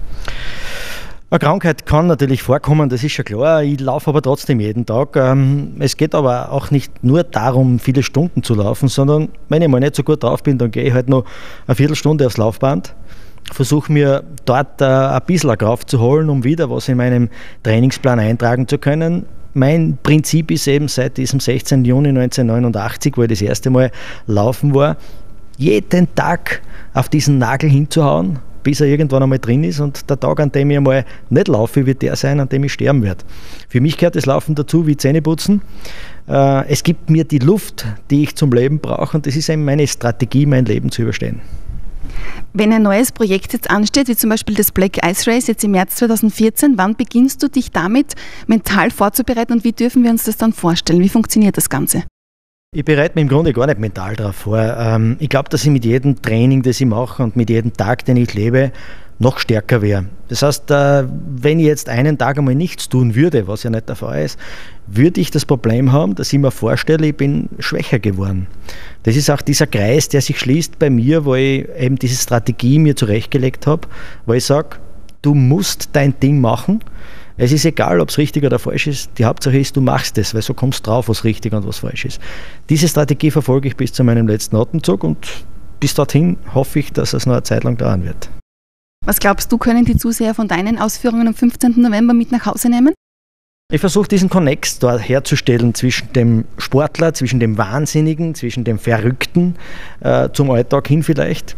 Eine Krankheit kann natürlich vorkommen, das ist schon klar. Ich laufe aber trotzdem jeden Tag. Es geht aber auch nicht nur darum, viele Stunden zu laufen, sondern wenn ich mal nicht so gut drauf bin, dann gehe ich halt noch eine Viertelstunde aufs Laufband. Versuche mir dort ein bisschen Kraft zu holen, um wieder was in meinem Trainingsplan eintragen zu können. Mein Prinzip ist eben seit diesem 16. Juni 1989, wo ich das erste Mal laufen war, jeden Tag auf diesen Nagel hinzuhauen, bis er irgendwann einmal drin ist und der Tag, an dem ich einmal nicht laufe, wird der sein, an dem ich sterben werde. Für mich gehört das Laufen dazu wie Zähneputzen. Es gibt mir die Luft, die ich zum Leben brauche und das ist eben meine Strategie, mein Leben zu überstehen. Wenn ein neues Projekt jetzt ansteht, wie zum Beispiel das Black Ice Race jetzt im März 2014, wann beginnst du dich damit mental vorzubereiten und wie dürfen wir uns das dann vorstellen? Wie funktioniert das Ganze? Ich bereite mich im Grunde gar nicht mental darauf vor. Ich glaube, dass ich mit jedem Training, das ich mache und mit jedem Tag, den ich lebe, noch stärker wäre. Das heißt, wenn ich jetzt einen Tag einmal nichts tun würde, was ja nicht der Fall ist, würde ich das Problem haben, dass ich mir vorstelle, ich bin schwächer geworden. Das ist auch dieser Kreis, der sich schließt bei mir, wo ich eben diese Strategie mir zurechtgelegt habe, wo ich sage, du musst dein Ding machen. Es ist egal, ob es richtig oder falsch ist. Die Hauptsache ist, du machst es, weil so kommst du drauf, was richtig und was falsch ist. Diese Strategie verfolge ich bis zu meinem letzten Atemzug und bis dorthin hoffe ich, dass es noch eine Zeit lang dauern wird. Was glaubst du, können die Zuseher von deinen Ausführungen am 15. November mit nach Hause nehmen? Ich versuche diesen Konnex dort herzustellen zwischen dem Sportler, zwischen dem Wahnsinnigen, zwischen dem Verrückten zum Alltag hin vielleicht.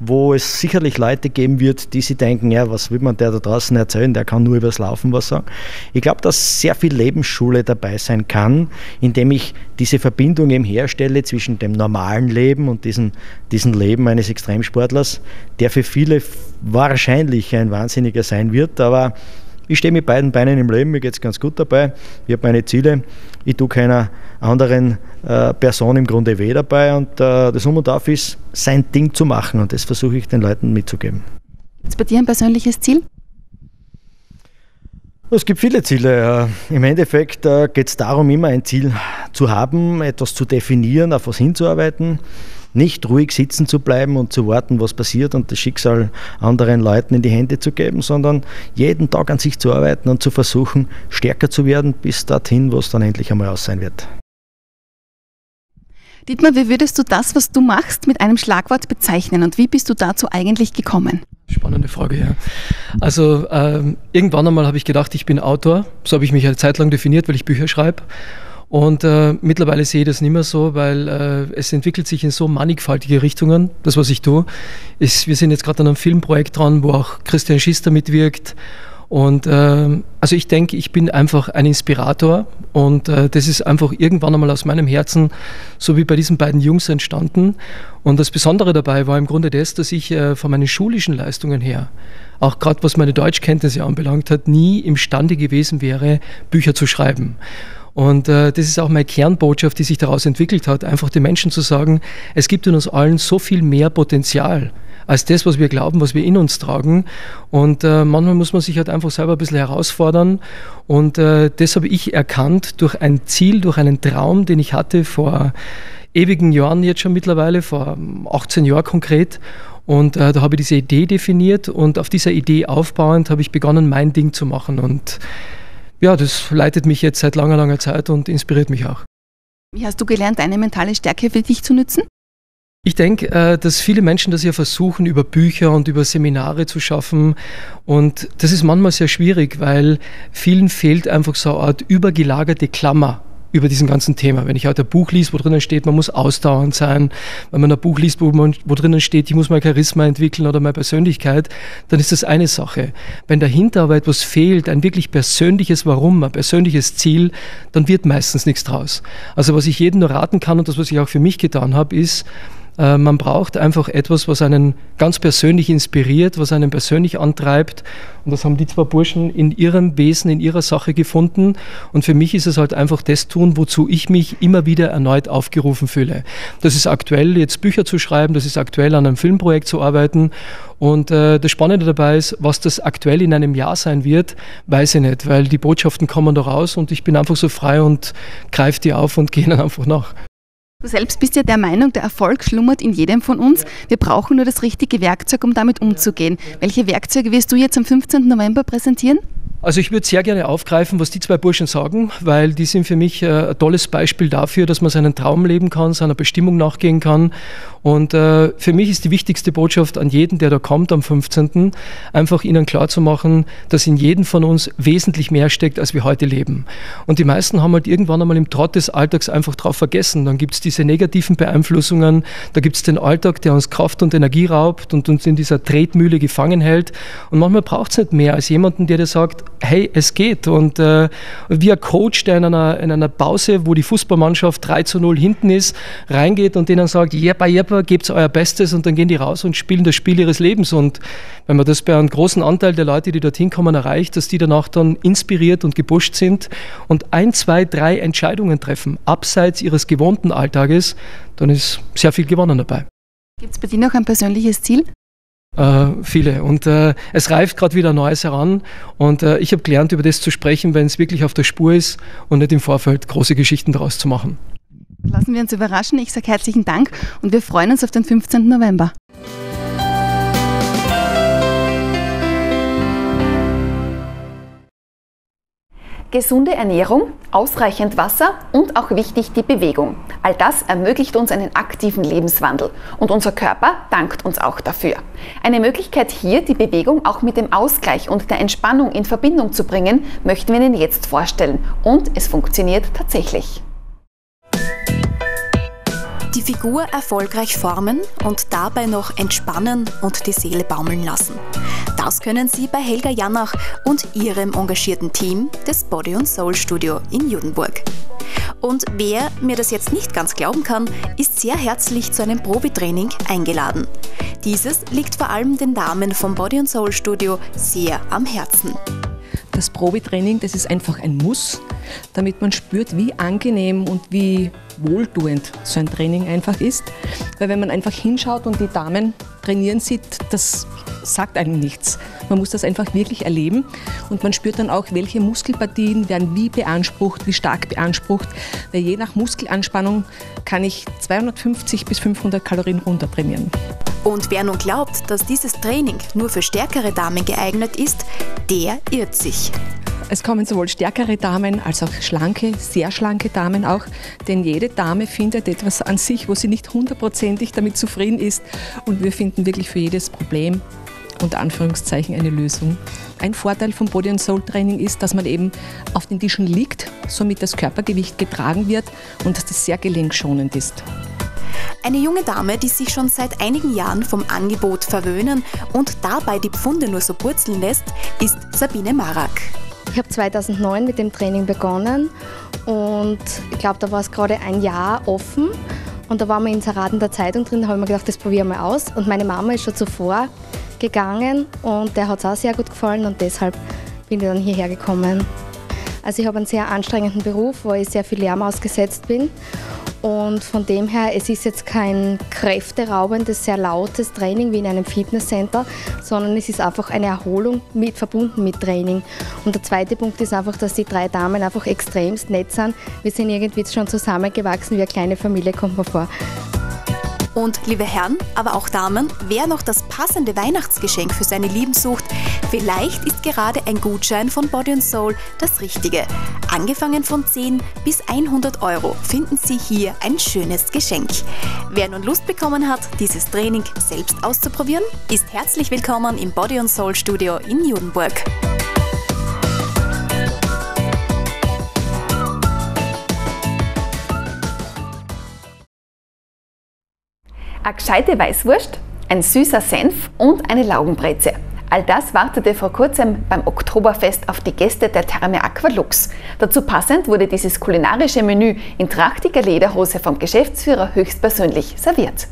wo es sicherlich Leute geben wird, die sich denken, ja, was will man der da draußen erzählen, der kann nur übers Laufen was sagen. Ich glaube, dass sehr viel Lebensschule dabei sein kann, indem ich diese Verbindung eben herstelle zwischen dem normalen Leben und diesem Leben eines Extremsportlers, der für viele wahrscheinlich ein Wahnsinniger sein wird, aber ich stehe mit beiden Beinen im Leben, mir geht es ganz gut dabei, ich habe meine Ziele, ich tue keiner anderen Person im Grunde weh dabei und das Um und Auf ist, sein Ding zu machen und das versuche ich den Leuten mitzugeben. Ist bei dir ein persönliches Ziel? Es gibt viele Ziele. Im Endeffekt geht es darum, immer ein Ziel zu haben, etwas zu definieren, auf was hinzuarbeiten. Nicht ruhig sitzen zu bleiben und zu warten, was passiert und das Schicksal anderen Leuten in die Hände zu geben, sondern jeden Tag an sich zu arbeiten und zu versuchen, stärker zu werden, bis dorthin, wo es dann endlich einmal aus sein wird. Dietmar, wie würdest du das, was du machst, mit einem Schlagwort bezeichnen und wie bist du dazu eigentlich gekommen? Spannende Frage, ja. Also irgendwann einmal habe ich gedacht, ich bin Autor. So habe ich mich eine Zeit lang definiert, weil ich Bücher schreibe. Und mittlerweile sehe ich das nicht mehr so, weil es entwickelt sich in so mannigfaltige Richtungen, das, was ich tue. Wir sind jetzt gerade an einem Filmprojekt dran, wo auch Christian Schister mitwirkt. Und also ich denke, ich bin einfach ein Inspirator und das ist einfach irgendwann einmal aus meinem Herzen, so wie bei diesen beiden Jungs entstanden. Und das Besondere dabei war im Grunde das, dass ich von meinen schulischen Leistungen her, auch gerade was meine Deutschkenntnisse anbelangt hat, nie imstande gewesen wäre, Bücher zu schreiben. Und das ist auch meine Kernbotschaft, die sich daraus entwickelt hat, einfach den Menschen zu sagen, es gibt in uns allen so viel mehr Potenzial als das, was wir glauben, was wir in uns tragen. Und manchmal muss man sich halt einfach selber ein bisschen herausfordern. Und das habe ich erkannt durch ein Ziel, durch einen Traum, den ich hatte vor ewigen Jahren jetzt schon mittlerweile, vor 18 Jahren konkret. Und da habe ich diese Idee definiert und auf dieser Idee aufbauend habe ich begonnen, mein Ding zu machen. Und ja, das leitet mich jetzt seit langer, langer Zeit und inspiriert mich auch. Wie hast du gelernt, deine mentale Stärke für dich zu nützen? Ich denke, dass viele Menschen das ja versuchen, über Bücher und über Seminare zu schaffen. Und das ist manchmal sehr schwierig, weil vielen fehlt einfach so eine Art übergelagerte Klammer über diesem ganzen Thema. Wenn ich heute ein Buch lese, wo drinnen steht, man muss ausdauernd sein, wenn man ein Buch liest, wo drinnen steht, ich muss mein Charisma entwickeln oder meine Persönlichkeit, dann ist das eine Sache. Wenn dahinter aber etwas fehlt, ein wirklich persönliches Warum, ein persönliches Ziel, dann wird meistens nichts draus. Also was ich jedem nur raten kann und das, was ich auch für mich getan habe, ist, man braucht einfach etwas, was einen ganz persönlich inspiriert, was einen persönlich antreibt. Und das haben die zwei Burschen in ihrem Wesen, in ihrer Sache gefunden. Und für mich ist es halt einfach das tun, wozu ich mich immer wieder erneut aufgerufen fühle. Das ist aktuell, jetzt Bücher zu schreiben, das ist aktuell an einem Filmprojekt zu arbeiten. Und das Spannende dabei ist, was das aktuell in einem Jahr sein wird, weiß ich nicht, weil die Botschaften kommen da raus und ich bin einfach so frei und greife die auf und gehe ihnen einfach nach. Du selbst bist ja der Meinung, der Erfolg schlummert in jedem von uns. Wir brauchen nur das richtige Werkzeug, um damit umzugehen. Welche Werkzeuge wirst du jetzt am 15. November präsentieren? Also ich würde sehr gerne aufgreifen, was die zwei Burschen sagen, weil die sind für mich ein tolles Beispiel dafür, dass man seinen Traum leben kann, seiner Bestimmung nachgehen kann. Und für mich ist die wichtigste Botschaft an jeden, der da kommt am 15., einfach ihnen klarzumachen, dass in jedem von uns wesentlich mehr steckt, als wir heute leben. Und die meisten haben halt irgendwann einmal im Trott des Alltags einfach drauf vergessen. Dann gibt es diese negativen Beeinflussungen, da gibt es den Alltag, der uns Kraft und Energie raubt und uns in dieser Tretmühle gefangen hält. Und manchmal braucht es nicht mehr als jemanden, der dir sagt, hey, es geht. Und wie ein Coach, der in einer Pause, wo die Fußballmannschaft 3:0 hinten ist, reingeht und denen sagt, jeppa, gebt euer Bestes und dann gehen die raus und spielen das Spiel ihres Lebens. Und wenn man das bei einem großen Anteil der Leute, die dorthin kommen, erreicht, dass die danach dann inspiriert und gepusht sind und 1, 2, 3 Entscheidungen treffen, abseits ihres gewohnten Alltages, dann ist sehr viel gewonnen dabei. Gibt es bei dir noch ein persönliches Ziel? Viele. Und es reift gerade wieder Neues heran. Und ich habe gelernt, über das zu sprechen, wenn es wirklich auf der Spur ist und nicht im Vorfeld große Geschichten daraus zu machen. Lassen wir uns überraschen. Ich sage herzlichen Dank und wir freuen uns auf den 15. November. Gesunde Ernährung, ausreichend Wasser und auch wichtig die Bewegung. All das ermöglicht uns einen aktiven Lebenswandel und unser Körper dankt uns auch dafür. Eine Möglichkeit hier, die Bewegung auch mit dem Ausgleich und der Entspannung in Verbindung zu bringen, möchten wir Ihnen jetzt vorstellen. Und es funktioniert tatsächlich. Die Figur erfolgreich formen und dabei noch entspannen und die Seele baumeln lassen. Das können Sie bei Helga Jannach und ihrem engagierten Team des Body & Soul Studio in Judenburg. Und wer mir das jetzt nicht ganz glauben kann, ist sehr herzlich zu einem Probetraining eingeladen. Dieses liegt vor allem den Damen vom Body & Soul Studio sehr am Herzen. Das Probetraining, das ist einfach ein Muss, damit man spürt, wie angenehm und wie wohltuend so ein Training einfach ist. Weil wenn man einfach hinschaut und die Damen trainieren sieht, das sagt einem nichts. Man muss das einfach wirklich erleben und man spürt dann auch, welche Muskelpartien werden wie beansprucht, wie stark beansprucht. Weil je nach Muskelanspannung kann ich 250 bis 500 Kalorien runtertrainieren. Und wer nun glaubt, dass dieses Training nur für stärkere Damen geeignet ist, der irrt sich. Es kommen sowohl stärkere Damen als auch schlanke, sehr schlanke Damen auch, denn jede Dame findet etwas an sich, wo sie nicht hundertprozentig damit zufrieden ist und wir finden wirklich für jedes Problem unter Anführungszeichen eine Lösung. Ein Vorteil vom Body & Soul Training ist, dass man eben auf den Tischen liegt, somit das Körpergewicht getragen wird und dass das sehr gelenkschonend ist. Eine junge Dame, die sich schon seit einigen Jahren vom Angebot verwöhnen und dabei die Pfunde nur so purzeln lässt, ist Sabine Marak. Ich habe 2009 mit dem Training begonnen und ich glaube, da war es gerade ein Jahr offen und da waren wir in Inserat in der Zeitung drin, da habe ich mir gedacht, das probieren wir aus und meine Mama ist schon zuvor gegangen und der hat es auch sehr gut gefallen und deshalb bin ich dann hierher gekommen. Also ich habe einen sehr anstrengenden Beruf, wo ich sehr viel Lärm ausgesetzt bin. Und von dem her, es ist jetzt kein kräfteraubendes, sehr lautes Training wie in einem Fitnesscenter, sondern es ist einfach eine Erholung verbunden mit Training. Und der zweite Punkt ist einfach, dass die 3 Damen einfach extremst nett sind. Wir sind irgendwie schon zusammengewachsen, wie eine kleine Familie, kommt mir vor. Und liebe Herren, aber auch Damen, wer noch das passende Weihnachtsgeschenk für seine Lieben sucht, vielleicht ist gerade ein Gutschein von Body & Soul das Richtige. Angefangen von 10 bis 100 € finden Sie hier ein schönes Geschenk. Wer nun Lust bekommen hat, dieses Training selbst auszuprobieren, ist herzlich willkommen im Body & Soul Studio in Judenburg. Eine gescheite Weißwurst, ein süßer Senf und eine Laugenbreze. All das wartete vor kurzem beim Oktoberfest auf die Gäste der Therme Aqualux. Dazu passend wurde dieses kulinarische Menü in trachtiger Lederhose vom Geschäftsführer höchstpersönlich serviert.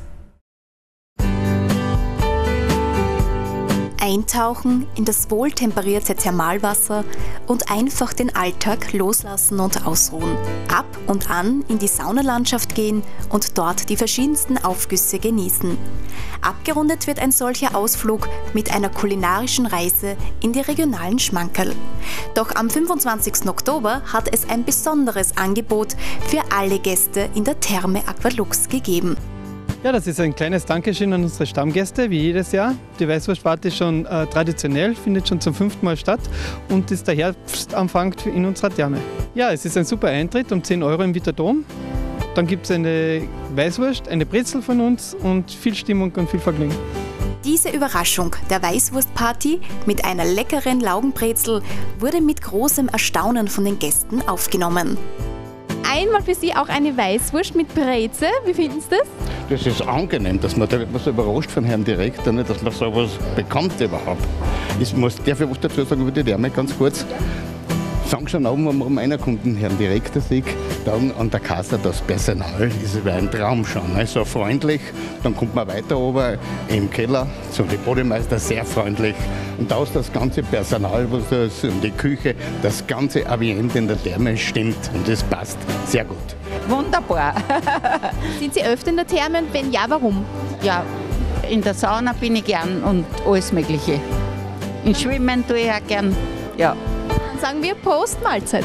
Eintauchen in das wohltemperierte Thermalwasser und einfach den Alltag loslassen und ausruhen. Ab und an in die Saunalandschaft gehen und dort die verschiedensten Aufgüsse genießen. Abgerundet wird ein solcher Ausflug mit einer kulinarischen Reise in die regionalen Schmankerl. Doch am 25. Oktober hat es ein besonderes Angebot für alle Gäste in der Therme Aqualux gegeben. Ja, das ist ein kleines Dankeschön an unsere Stammgäste, wie jedes Jahr. Die Weißwurstparty ist schon traditionell, findet schon zum 5. Mal statt und ist der Herbstanfang in unserer Therme. Ja, es ist ein super Eintritt, um 10 € im Wieter Dom. Dann gibt es eine Weißwurst, eine Brezel von uns und viel Stimmung und viel Vergnügen. Diese Überraschung der Weißwurstparty mit einer leckeren Laugenbrezel wurde mit großem Erstaunen von den Gästen aufgenommen. Einmal für Sie auch eine Weißwurst mit Breze. Wie finden Sie das? Das ist angenehm, dass man da etwas überrascht von Herrn Direktor, nicht, dass man so etwas bekommt überhaupt. Darf ich was dazu sagen über die Therme ganz kurz? Sagen schon oben, wenn man um einen Kunden Herrn Direktor sieht, dann an der Kasse das Personal ist über ein Traum schon. Also freundlich, dann kommt man weiter oben im Keller, so die Bodemeister sehr freundlich. Und da ist das ganze Personal, was das, und die Küche, das ganze Ambiente in der Therme stimmt und das passt sehr gut. Wunderbar. Sind Sie öfter in der Therme und wenn ja, warum? Ja, in der Sauna bin ich gern und alles Mögliche. In Schwimmen tue ich auch gern, ja. Dann sagen wir Prost Mahlzeit.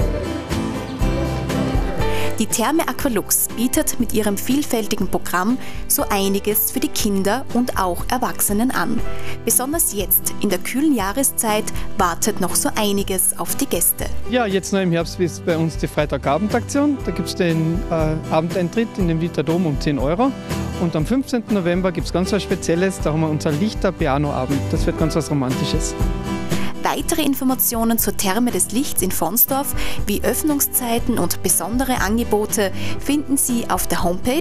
Die Therme Aqualux bietet mit ihrem vielfältigen Programm so einiges für die Kinder und auch Erwachsenen an. Besonders jetzt, in der kühlen Jahreszeit, wartet noch so einiges auf die Gäste. Ja, jetzt noch im Herbst ist bei uns die Freitagabendaktion. Da gibt es den Abendeintritt in den Wieter Dom um 10 €. Und am 15. November gibt es ganz was Spezielles, da haben wir unser Lichter-Piano-Abend. Das wird ganz was Romantisches. Weitere Informationen zur Therme des Lichts in Vonsdorf wie Öffnungszeiten und besondere Angebote finden Sie auf der Homepage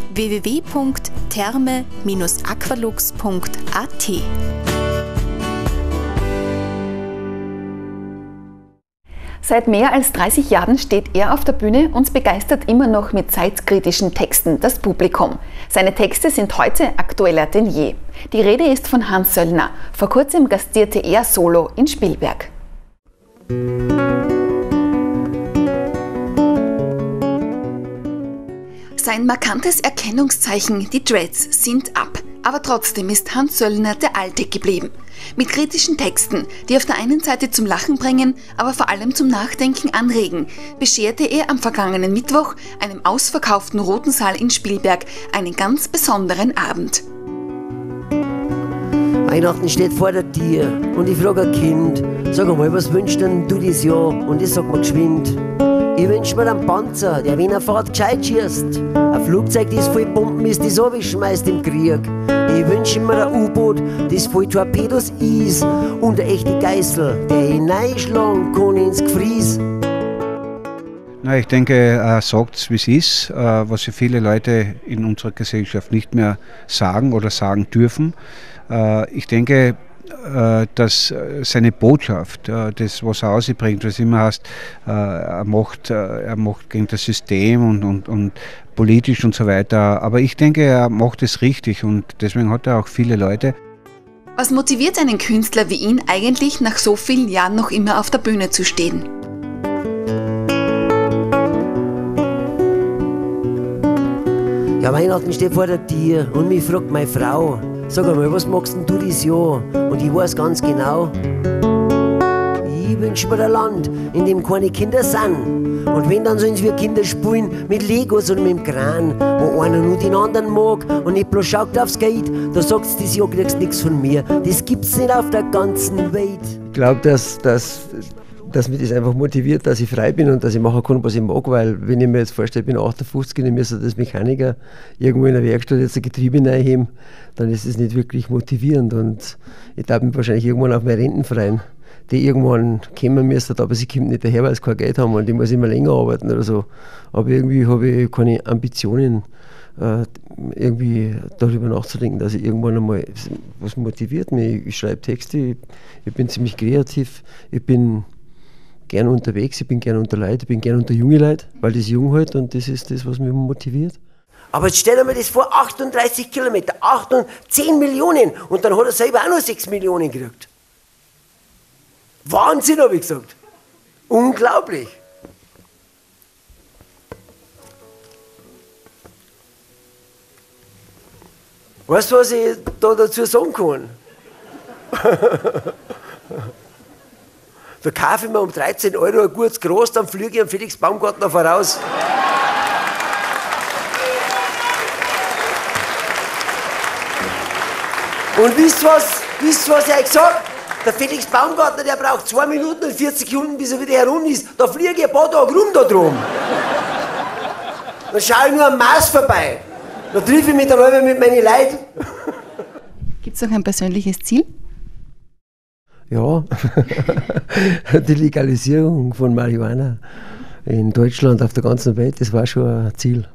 www.therme-aqualux.at. Seit mehr als 30 Jahren steht er auf der Bühne und begeistert immer noch mit zeitkritischen Texten das Publikum. Seine Texte sind heute aktueller denn je. Die Rede ist von Hans Söllner. Vor kurzem gastierte er solo in Spielberg. Sein markantes Erkennungszeichen, die Dreads, sind ab. Aber trotzdem ist Hans Söllner der Alte geblieben. Mit kritischen Texten, die auf der einen Seite zum Lachen bringen, aber vor allem zum Nachdenken anregen, bescherte er am vergangenen Mittwoch einem ausverkauften Roten Saal in Spielberg einen ganz besonderen Abend. Weihnachten steht vor der Tür und ich frage ein Kind, sag einmal, was wünschst denn du dieses Jahr? Und ich sag mir geschwind, ich wünsch mir einen Panzer, der wenn er fährt gescheit schießt. Ein Flugzeug, das voll Bomben ist, das abschmeißt im Krieg. Ich wünsch mir ein U-Boot, das voll Torpedos ist. Und eine echte Geißel, der hineinschlagen kann ins Gefries. Na, ich denke, er sagt es, wie es ist, was ja viele Leute in unserer Gesellschaft nicht mehr sagen oder sagen dürfen. Ich denke, dass seine Botschaft, das, was er ausbringt, was immer heißt, er macht gegen das System und politisch und so weiter. Aber ich denke, er macht es richtig und deswegen hat er auch viele Leute. Was motiviert einen Künstler wie ihn eigentlich, nach so vielen Jahren noch immer auf der Bühne zu stehen? Ja, Weihnachten steht vor der Tür und mich fragt meine Frau, sag einmal, was magst denn du dieses Jahr? Und ich weiß ganz genau, ich wünsch mir ein Land, in dem keine Kinder sind. Und wenn, dann sollen wir Kinder spielen mit Legos und mit dem Kran, wo einer nur den anderen mag und nicht bloß schaut aufs Geld. Da sagst du, dieses Jahr kriegst du nichts von mir. Das gibt's nicht auf der ganzen Welt. Ich glaube, dass mich das einfach motiviert, dass ich frei bin und dass ich machen kann, was ich mag, weil wenn ich mir jetzt vorstelle, ich bin 58 und ich müsste als Mechaniker irgendwo in der Werkstatt jetzt ein Getriebe reinheben, dann ist es nicht wirklich motivierend und ich darf mich wahrscheinlich irgendwann auf meine Renten freuen, die irgendwann kommen müsste, aber sie kommt nicht daher, weil sie kein Geld haben und ich muss immer länger arbeiten oder so. Aber irgendwie habe ich keine Ambitionen, irgendwie darüber nachzudenken, dass ich irgendwann einmal, was motiviert mich, ich schreibe Texte, ich bin ziemlich kreativ, ich bin gern unterwegs, ich bin gern unter Leuten, ich bin gern unter junge Leute, weil das jung halt und das ist das, was mich motiviert. Aber jetzt stell dir mal das vor, 38 Kilometer, 10 Millionen und dann hat er selber auch noch 6 Millionen gekriegt. Wahnsinn, habe ich gesagt. Unglaublich. Weißt du, was ich da dazu sagen kann? Da kaufe ich mir um 13 € ein gutes Gras, dann fliege ich am Felix Baumgartner voraus. Und wisst ihr, was er gesagt hat? Der Felix Baumgartner, der braucht 2 Minuten und 40 Sekunden, bis er wieder herum ist. Da fliege ich ein paar Tage rum da drum. Dann schaue ich nur am Mars vorbei. Da treffe ich mich dann einmal mit meinen Leuten. Gibt es noch ein persönliches Ziel? Ja, die Legalisierung von Marihuana in Deutschland, auf der ganzen Welt, das war schon ein Ziel.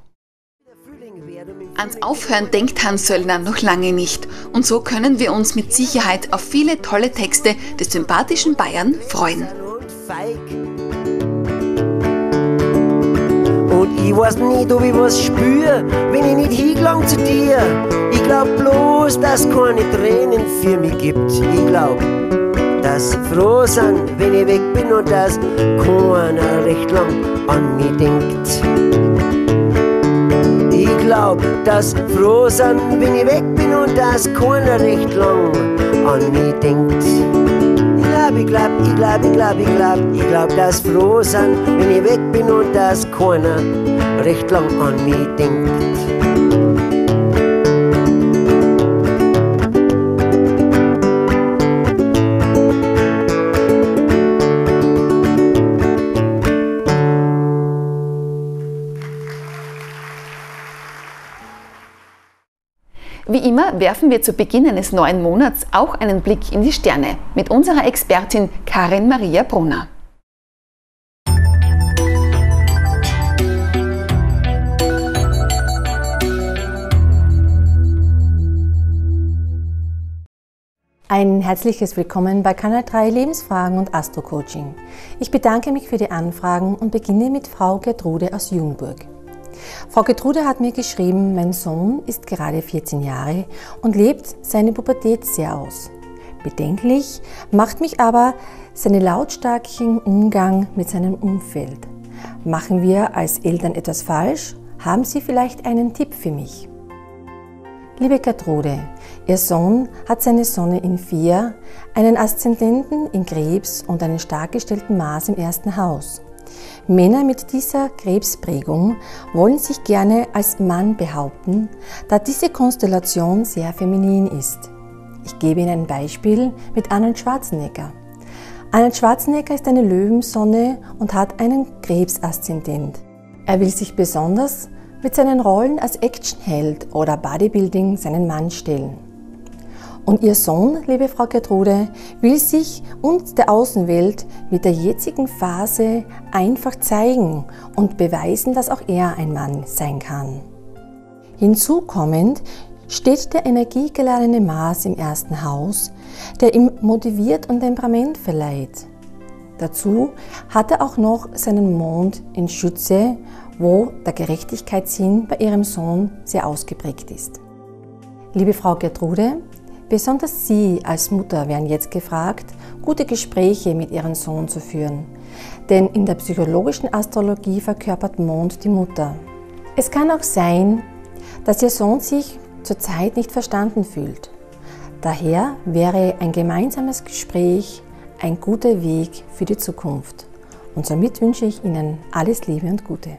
Ans Aufhören denkt Hans Söllner noch lange nicht. Und so können wir uns mit Sicherheit auf viele tolle Texte des sympathischen Bayern freuen. Und ich weiß nicht, ob ich was spüre, wenn ich nicht hingelang zu dir. Ich glaub bloß, dass es keine Tränen für mich gibt. Ich glaub, dass sie froh sind, wenn ich weg bin und dass keiner recht lang an mich denkt. Ich glaub, dass sie froh sind, wenn ich weg bin und dass keiner recht lang an mich denkt. Ich glaub, dass sie froh sind, wenn ich weg bin und dass keiner recht lang an mich denkt. Wie immer werfen wir zu Beginn eines neuen Monats auch einen Blick in die Sterne mit unserer Expertin Karin Maria Brunner. Ein herzliches Willkommen bei Kanal 3 Lebensfragen und Astro-Coaching. Ich bedanke mich für die Anfragen und beginne mit Frau Gertrude aus Jungburg. Frau Gertrude hat mir geschrieben, mein Sohn ist gerade 14 Jahre und lebt seine Pubertät sehr aus. Bedenklich macht mich aber seinen lautstarken Umgang mit seinem Umfeld. Machen wir als Eltern etwas falsch? Haben Sie vielleicht einen Tipp für mich? Liebe Gertrude, Ihr Sohn hat seine Sonne in 4, einen Aszendenten in Krebs und einen stark gestellten Mars im 1. Haus. Männer mit dieser Krebsprägung wollen sich gerne als Mann behaupten, da diese Konstellation sehr feminin ist. Ich gebe Ihnen ein Beispiel mit Arnold Schwarzenegger. Arnold Schwarzenegger ist eine Löwensonne und hat einen Krebsaszendent. Er will sich besonders mit seinen Rollen als Actionheld oder Bodybuilding seinen Mann stellen. Und Ihr Sohn, liebe Frau Gertrude, will sich und der Außenwelt mit der jetzigen Phase einfach zeigen und beweisen, dass auch er ein Mann sein kann. Hinzu kommend steht der energiegeladene Mars im 1. Haus, der ihm motiviert und Temperament verleiht. Dazu hat er auch noch seinen Mond in Schütze, wo der Gerechtigkeitssinn bei Ihrem Sohn sehr ausgeprägt ist. Liebe Frau Gertrude, besonders Sie als Mutter werden jetzt gefragt, gute Gespräche mit Ihrem Sohn zu führen. Denn in der psychologischen Astrologie verkörpert Mond die Mutter. Es kann auch sein, dass Ihr Sohn sich zurzeit nicht verstanden fühlt. Daher wäre ein gemeinsames Gespräch ein guter Weg für die Zukunft. Und somit wünsche ich Ihnen alles Liebe und Gute.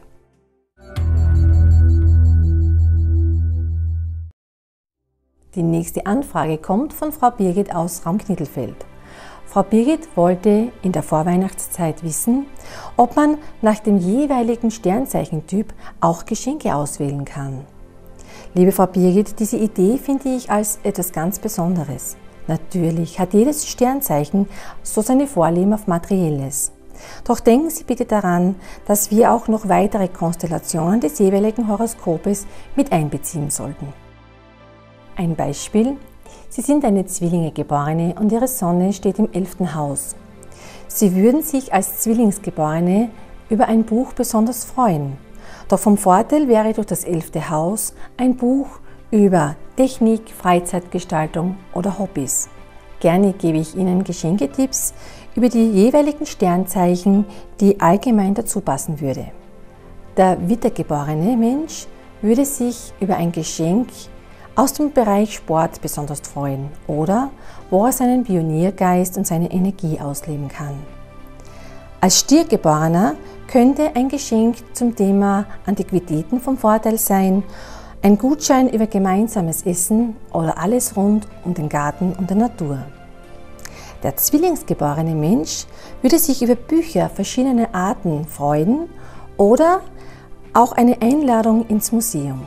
Die nächste Anfrage kommt von Frau Birgit aus Raum-Knittelfeld. Frau Birgit wollte in der Vorweihnachtszeit wissen, ob man nach dem jeweiligen Sternzeichentyp auch Geschenke auswählen kann. Liebe Frau Birgit, diese Idee finde ich als etwas ganz Besonderes. Natürlich hat jedes Sternzeichen so seine Vorlieben auf Materielles. Doch denken Sie bitte daran, dass wir auch noch weitere Konstellationen des jeweiligen Horoskopes mit einbeziehen sollten. Ein Beispiel: Sie sind eine Zwillinge-Geborene und Ihre Sonne steht im 11. Haus. Sie würden sich als Zwillingsgeborene über ein Buch besonders freuen. Doch vom Vorteil wäre durch das 11. Haus ein Buch über Technik, Freizeitgestaltung oder Hobbys. Gerne gebe ich Ihnen Geschenketipps über die jeweiligen Sternzeichen, die allgemein dazu passen würde. Der Widdergeborene Mensch würde sich über ein Geschenk aus dem Bereich Sport besonders freuen oder wo er seinen Pioniergeist und seine Energie ausleben kann. Als Stiergeborener könnte ein Geschenk zum Thema Antiquitäten vom Vorteil sein, ein Gutschein über gemeinsames Essen oder alles rund um den Garten und die Natur. Der zwillingsgeborene Mensch würde sich über Bücher verschiedener Arten freuen oder auch eine Einladung ins Museum.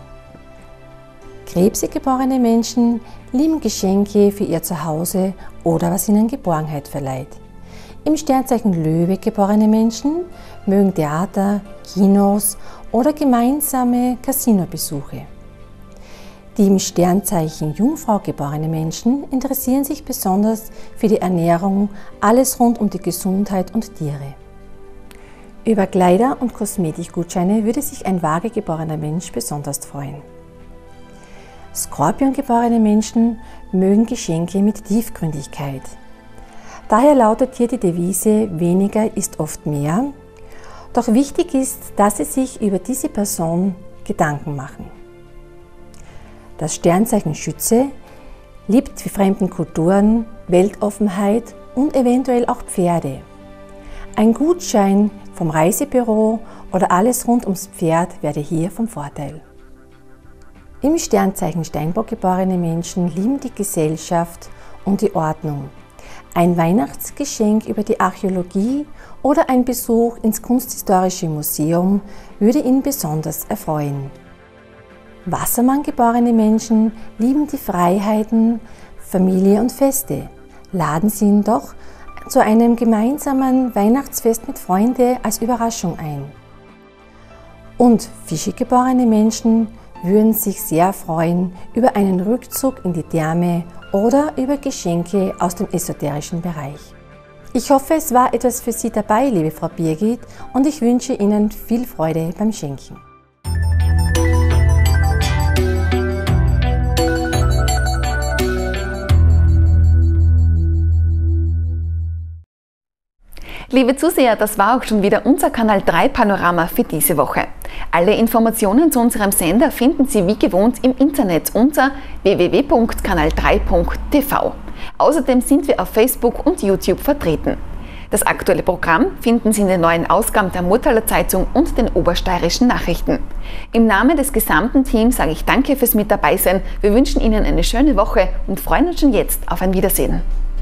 Krebsgeborene Menschen lieben Geschenke für ihr Zuhause oder was ihnen Geborgenheit verleiht. Im Sternzeichen Löwe geborene Menschen mögen Theater, Kinos oder gemeinsame Casinobesuche. Die im Sternzeichen Jungfrau geborene Menschen interessieren sich besonders für die Ernährung, alles rund um die Gesundheit und Tiere. Über Kleider und Kosmetikgutscheine würde sich ein Waage geborener Mensch besonders freuen. Skorpion geborene Menschen mögen Geschenke mit Tiefgründigkeit. Daher lautet hier die Devise: weniger ist oft mehr. Doch wichtig ist, dass Sie sich über diese Person Gedanken machen. Das Sternzeichen Schütze liebt für fremden Kulturen, Weltoffenheit und eventuell auch Pferde. Ein Gutschein vom Reisebüro oder alles rund ums Pferd wäre hier vom Vorteil. Im Sternzeichen Steinbock geborene Menschen lieben die Gesellschaft und die Ordnung. Ein Weihnachtsgeschenk über die Archäologie oder ein Besuch ins Kunsthistorische Museum würde ihn besonders erfreuen. Wassermann-geborene Menschen lieben die Freiheiten, Familie und Feste. Laden Sie ihn doch zu einem gemeinsamen Weihnachtsfest mit Freunden als Überraschung ein. Und Fische-geborene Menschen würden sich sehr freuen über einen Rückzug in die Therme oder über Geschenke aus dem esoterischen Bereich. Ich hoffe, es war etwas für Sie dabei, liebe Frau Birgit, und ich wünsche Ihnen viel Freude beim Schenken. Liebe Zuseher, das war auch schon wieder unser Kanal 3 Panorama für diese Woche. Alle Informationen zu unserem Sender finden Sie wie gewohnt im Internet unter www.kanal3.tv. Außerdem sind wir auf Facebook und YouTube vertreten. Das aktuelle Programm finden Sie in den neuen Ausgaben der Murtaler Zeitung und den Obersteirischen Nachrichten. Im Namen des gesamten Teams sage ich Danke fürs Mit dabei sein. Wir wünschen Ihnen eine schöne Woche und freuen uns schon jetzt auf ein Wiedersehen.